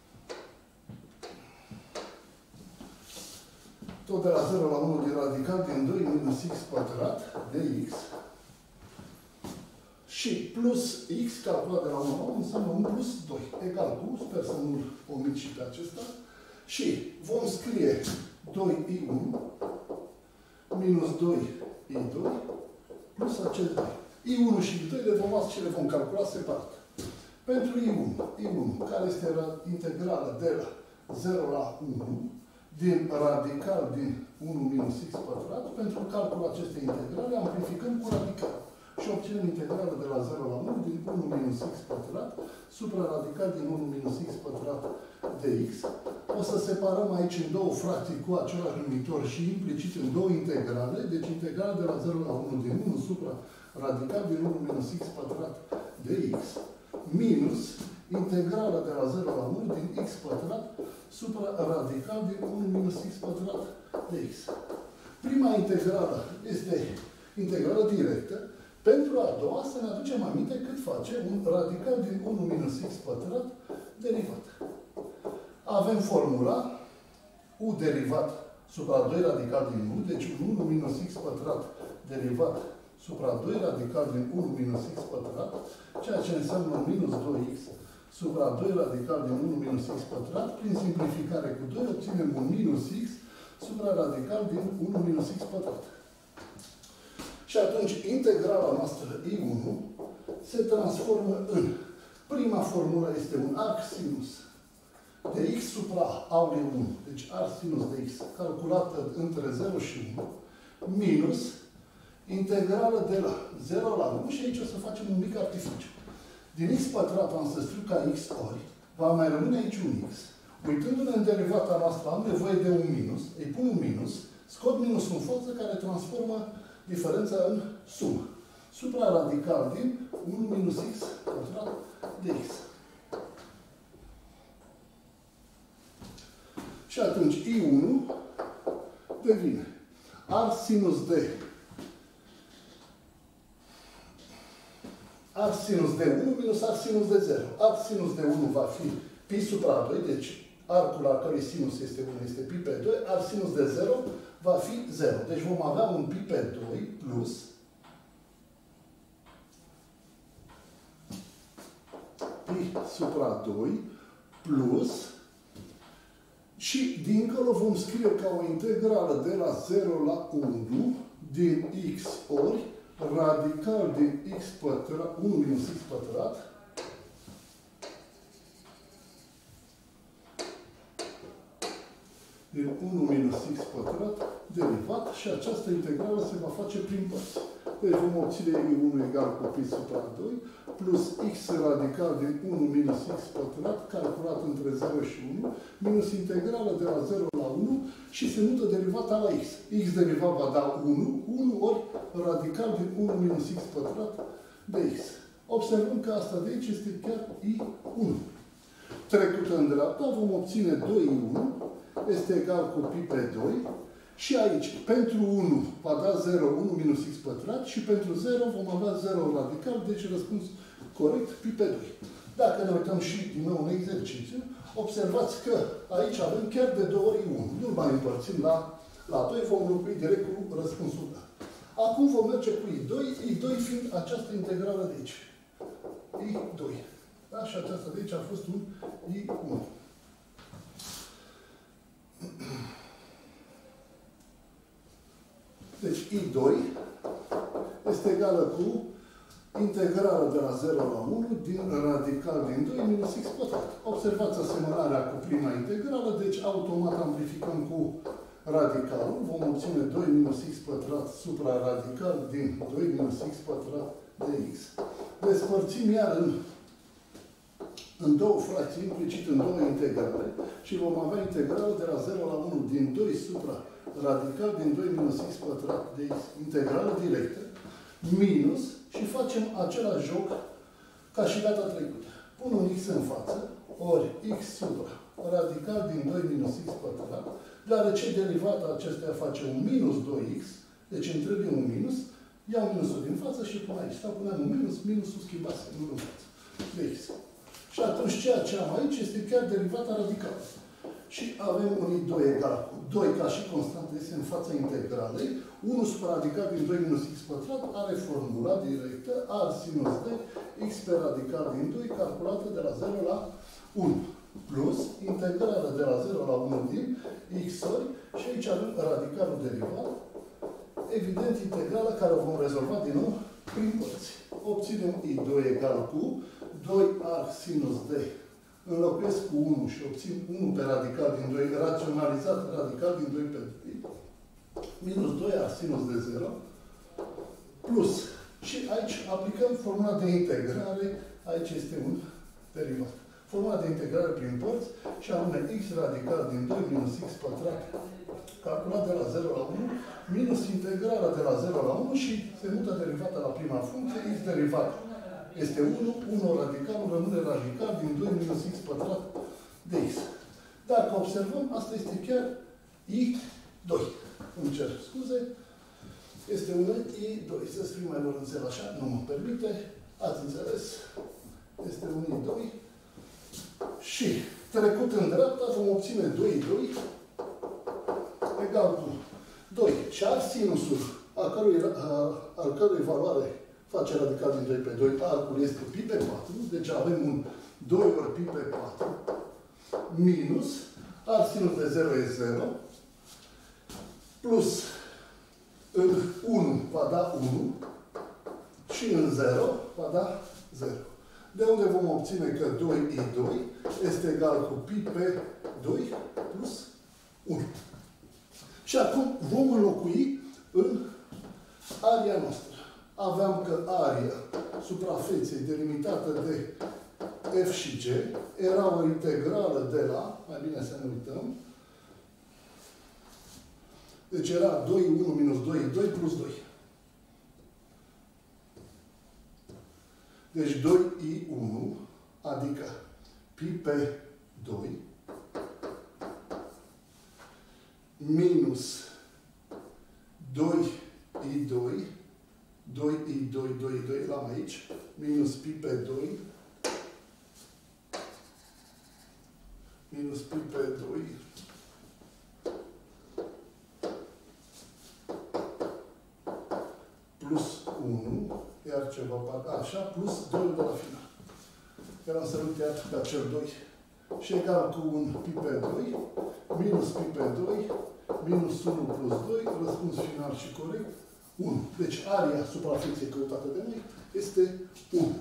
tot de la 0 la 1 din radical din 2 minus x pătrat de x și plus x calculat de la 1 la 1 înseamnă 1 plus 2 egal cu, sper să nu-l omit și pe acesta, și vom scrie 2i1 minus 2i2 plus acest 2. i1 și i2 le vom lua și le vom calcula separat. Pentru i1, care este integrală de la 0 la 1 din radical din 1 minus x pătrat, pentru calculul acestei integrale amplificăm cu radical și obținem integrală de la 0 la 1 din 1 minus x pătrat supra radical din 1 minus x pătrat de x. O să separăm aici în două fracții cu același numitor și implicit în două integrale, deci integrala de la 0 la 1 din 1 supra radical din 1 minus x pătrat de x minus integrala de la 0 la 1 din x pătrat supra radical din 1 minus x pătrat de x. Prima integrală este integrală directă. Pentru a doua să ne aducem aminte cât face un radical din 1 minus x pătrat derivat. Avem formula u derivat supra 2 radical din 1, deci 1 minus x pătrat derivat supra 2 radical din 1 minus x pătrat, ceea ce înseamnă minus 2x supra 2 radical din 1 minus x pătrat. Prin simplificare cu 2 obținem un minus x supra radical din 1 minus x pătrat. Și atunci integrala noastră I1 se transformă în prima formulă este un arc sinus de x supra aule 1, deci arc sinus de x, calculată între 0 și 1, minus integrală de la 0 la 1 și aici o să facem un mic artificiu. Din x pătrat am să scriu ca x ori, va mai rămâne aici un x. Uitându-ne în derivata noastră, am nevoie de un minus, îi pun un minus, scot minusul în față care transformă diferența în sumă. Supra radical din 1 minus x pătrat de x. Și atunci I1 devine arc sinus de arc sinus de 1 minus arc sinus de 0. Arc sinus de 1 va fi pi supra 2, deci arcul la cărui sinus este 1 este pi pe 2, arc sinus de 0 va fi 0. Deci vom avea un pi pe 2 plus pi supra 2 plus și dincolo vom scrie ca o integrală de la 0 la 1 din x ori radical din x pătrat, 1 minus x pătrat din 1 minus x pătrat derivat și această integrală se va face prin părți. Deci vom obține I1 egal cu pi supra 2 plus x radical din 1 minus x pătrat calculat între 0 și 1 minus integrală de la 0 la 1 și se mută derivata la x. X derivat va da 1, 1 ori radical din 1 minus x pătrat de x. Observăm că asta de aici este chiar I1. Trecută în dreapta vom obține 2I1 este egal cu pi pe 2 și aici, pentru 1 va da 0, 1 minus x pătrat și pentru 0 vom avea 0 radical, deci răspuns corect, pi pe 2. Dacă ne uităm și din nou în exercițiu, observați că aici avem chiar de 2 ori 1. Nu mai împărțim la 2, vom înlocui direct cu răspunsul da. Acum vom merge cu I2, I2 fiind această integrală de aici. I2. Da? Și aceasta de aici a fost un I1. Deci I2 este egală cu integrală de la 0 la 1 din radical din 2 minus x pătrat. Observați asemănarea cu prima integrală, deci automat amplificăm cu radicalul. Vom obține 2 minus x pătrat supra radical din 2 minus x pătrat de x. Despărțim iar în două fracții, implicit în două integrale, și vom avea integralul de la 0 la 1 din 2 supra radical din 2 minus x pătrat de x. Integrală directă, minus, și facem același joc ca și data trecută. Pun un x în față, ori x supra radical din 2 minus x pătrat, deoarece derivata acestea face un minus 2x, deci îmi trebuie un minus, iau minusul din față și pun aici. Sau puneam un minus, minusul schimba semnul în față. De x. Și atunci ceea ce am aici este chiar derivata radicală. Și avem un i2 egal cu 2 ca și constantă este în fața integralei. 1 supra radical din 2 minus x pătrat are formula directă ar sinus de x pe radical din 2 calculată de la 0 la 1. Plus integrală de la 0 la 1 din x ori și aici avem radicalul derivat. Evident, integrala care o vom rezolva din nou prin părți. Obținem i2 egal cu 2 arc sinus de înlocuiesc cu 1 și obțin 1 pe radical din 2, raționalizat radical din 2 pe 2, minus 2 arc sinus de 0, plus. Și aici aplicăm formula de integrare, aici este un derivat. Formula de integrare prin părți, și anume x radical din 2 minus x pătrat, calculat de la 0 la 1, minus integrala de la 0 la 1 și se mută derivata la prima funcție, x derivat este 1, 1 radical rămâne radical din 2 minus x pătrat de x. Dacă observăm, asta este chiar i2. Îmi cer scuze. Este un i2. Să scriu mai mărunțel așa, nu mă permite. Ați înțeles? Este un i2. Și trecut în dreapta vom obține 2i2 egal cu 2. Și sinusul al cărui valoare face radical din 2 pe 2, arcul este pi pe 4, deci avem un 2 ori pi pe 4, minus, arsinus de 0 e 0, plus în 1 va da 1 și în 0 va da 0. De unde vom obține că 2i2 este egal cu pi pe 2 plus 1. Și acum vom înlocui în aria noastră. Aveam că aria suprafeței delimitată de f și g era o integrală de la, mai bine să ne uităm, deci era 2, 1 minus 2, 2 plus 2. Deci 2i1, adică pi pe 2, minus 2i2, 2i2, 2i2, l-am aici, minus pi pe 2, minus pi pe 2, plus 1, iar ceva, așa, plus 2 de la final. Eram să uit iar pe acel 2. Și egal cu un pi pe 2, minus pi pe 2, minus 1 plus 2, răspuns final și corect, 1. Deci aria suprafeței căutată de noi este 1.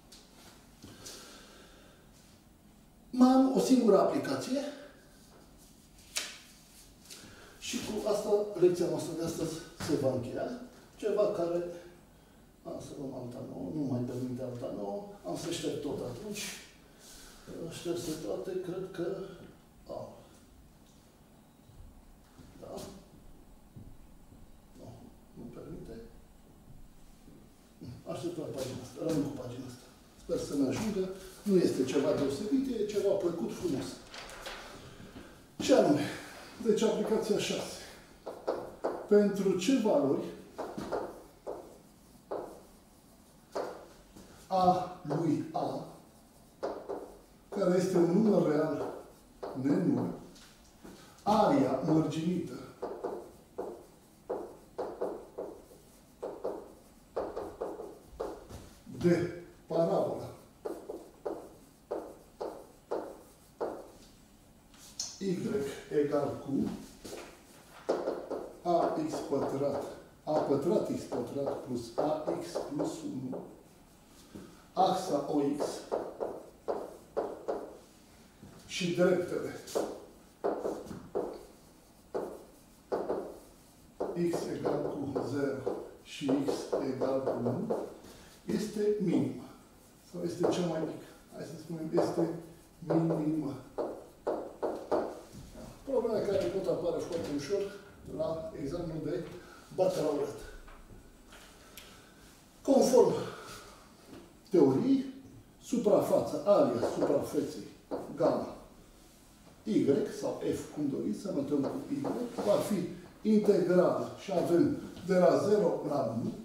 Mai am o singură aplicație și cu asta lecția noastră de astăzi se va încheia. Ceva care... Am să luăm alta nouă, nu mai permite alta nouă, am să șterg tot atunci. Șterse toate, cred că... Da? Nu permite. Aștept la pagina asta, rămân cu pagina asta. Sper să ne ajungă. Nu este ceva deosebit, e ceva plăcut, frumos. Ce anume? Deci aplicația 6. Pentru ce valori a lui A, care este un număr real nenul, aria mărginită de parabola y egal cu ax pătrat a pătrat x pătrat plus ax plus 1, axa OX și dreptele x egal cu 0 și x egal cu 1 este minimă. Sau este cea mai mică. Hai să spunem, este minimă. Probleme care pot apare foarte ușor la examenul de bacalaureat. Conform teoriei, suprafața, aria suprafeței gamma y sau f, cum doriți, să notăm cu y, va fi integrală și avem de la 0 la 1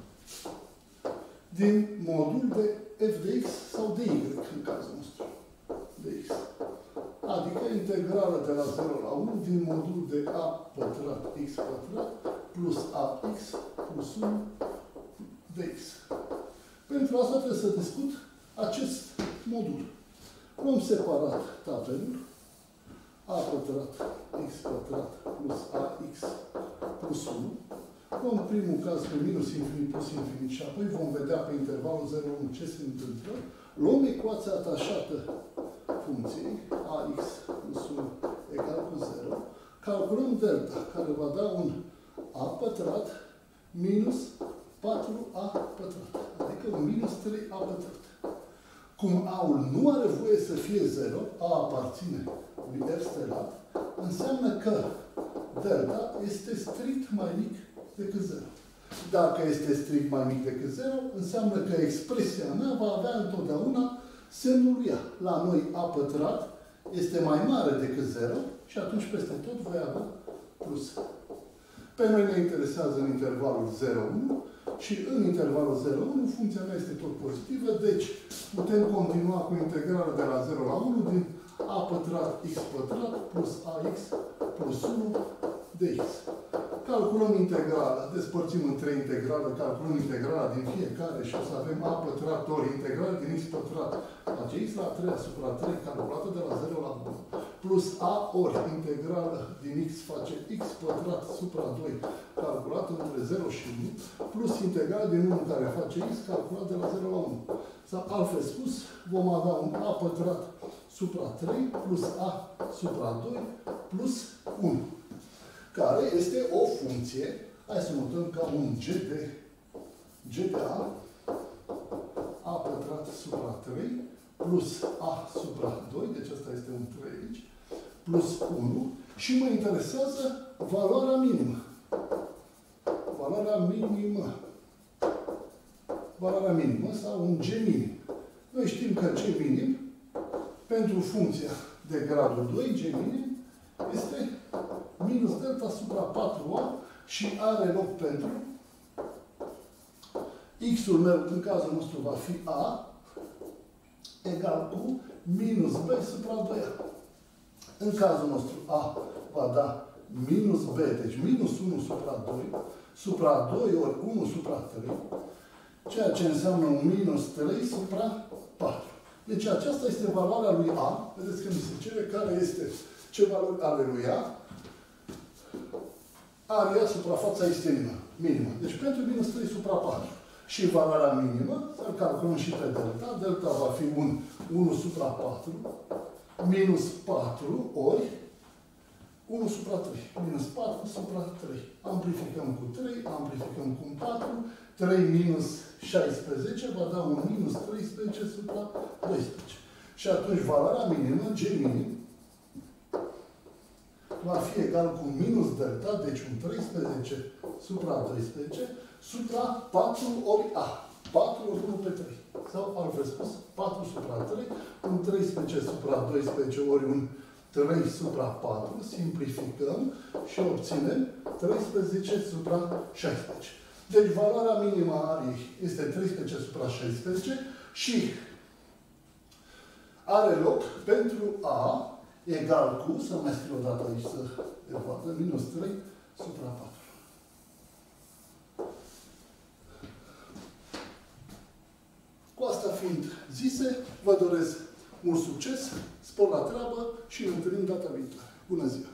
din modul de f de x sau de y, în cazul nostru, de x. Adică integrală de la 0 la 1 din modul de a pătrat x pătrat plus ax plus 1 de x. Pentru asta trebuie să discut acest modul. Luăm separat tabelul a pătrat x pătrat plus ax plus 1. Luăm primul caz pe minus infinit plus infinit și apoi vom vedea pe intervalul 0,1 ce se întâmplă. Luăm ecuația atașată funcției ax plus 1 egal cu 0. Calculăm delta, care va da un a pătrat minus 4a pătrat. Adică un minus 3a pătrat. Cum a-ul nu are voie să fie 0, a aparține lui f stelat, înseamnă că delta este strict mai mic decât 0. Dacă este strict mai mic decât 0, înseamnă că expresia mea va avea întotdeauna semnul lui a. La noi a pătrat este mai mare decât 0 și atunci peste tot voi avea plus. Pe noi ne interesează în intervalul 0,1 și în intervalul 0,1 funcția mea este tot pozitivă, deci putem continua cu integrarea de la 0 la 1 din a pătrat x pătrat plus ax plus 1 de x. Calculăm integrala, despărțim în 3 integrale, calculăm integrala din fiecare și o să avem a pătrat ori integrala din x pătrat face x la 3 asupra 3 calculată de la 0 la 1 plus a ori integrala din x face x pătrat supra 2 calculat între 0 și 1 plus integrala din 1 care face x calculat de la 0 la 1. Sau altfel spus, vom avea un a pătrat supra 3 plus a supra 2 plus 1. Care este o funcție, hai să notăm ca un g de a pătrat supra 3 plus a supra 2, deci asta este un 3 aici, plus 1 și mă interesează valoarea minimă. Valoarea minimă. Valoarea minimă sau un g minim. Noi știm că g minim pentru funcția de gradul 2, g minim este minus delta supra 4a și are loc pentru x-ul meu, în cazul nostru, va fi a egal cu minus b supra 2a. În cazul nostru, a va da minus b, deci minus 1 supra 2, supra 2 ori 1 supra 3, ceea ce înseamnă un minus 3 supra 4. Deci aceasta este valoarea lui a. Vedeți că mi se cere care este ce valori are lui a. Aria, suprafața este minimă. Deci pentru minus 3 supra 4. Și valoarea minimă, să-l calculăm și pe delta. Delta va fi 1 supra 4 minus 4 ori 1 supra 3. Minus 4 supra 3. Amplificăm cu 3, amplificăm cu 4. 3 minus 16 va da un minus 13 supra 12. Și atunci valoarea minimă, G minim, va fi egal cu minus delta, deci un 13 supra 12, supra 4 ori a. 4 ori 1 pe 3. Sau, altfel spus, 4 supra 3, un 13 supra 12 ori un 3 supra 4, simplificăm și obținem 13 supra 16. Deci, valoarea minimă a ariei este 13 supra 16 și are loc pentru a egal cu, să mai scriu o dată aici să le vadă, minus 3 supra 4. Cu asta fiind zise, vă doresc mult succes, spor la treabă și ne întâlnim data viitoare. Bună ziua!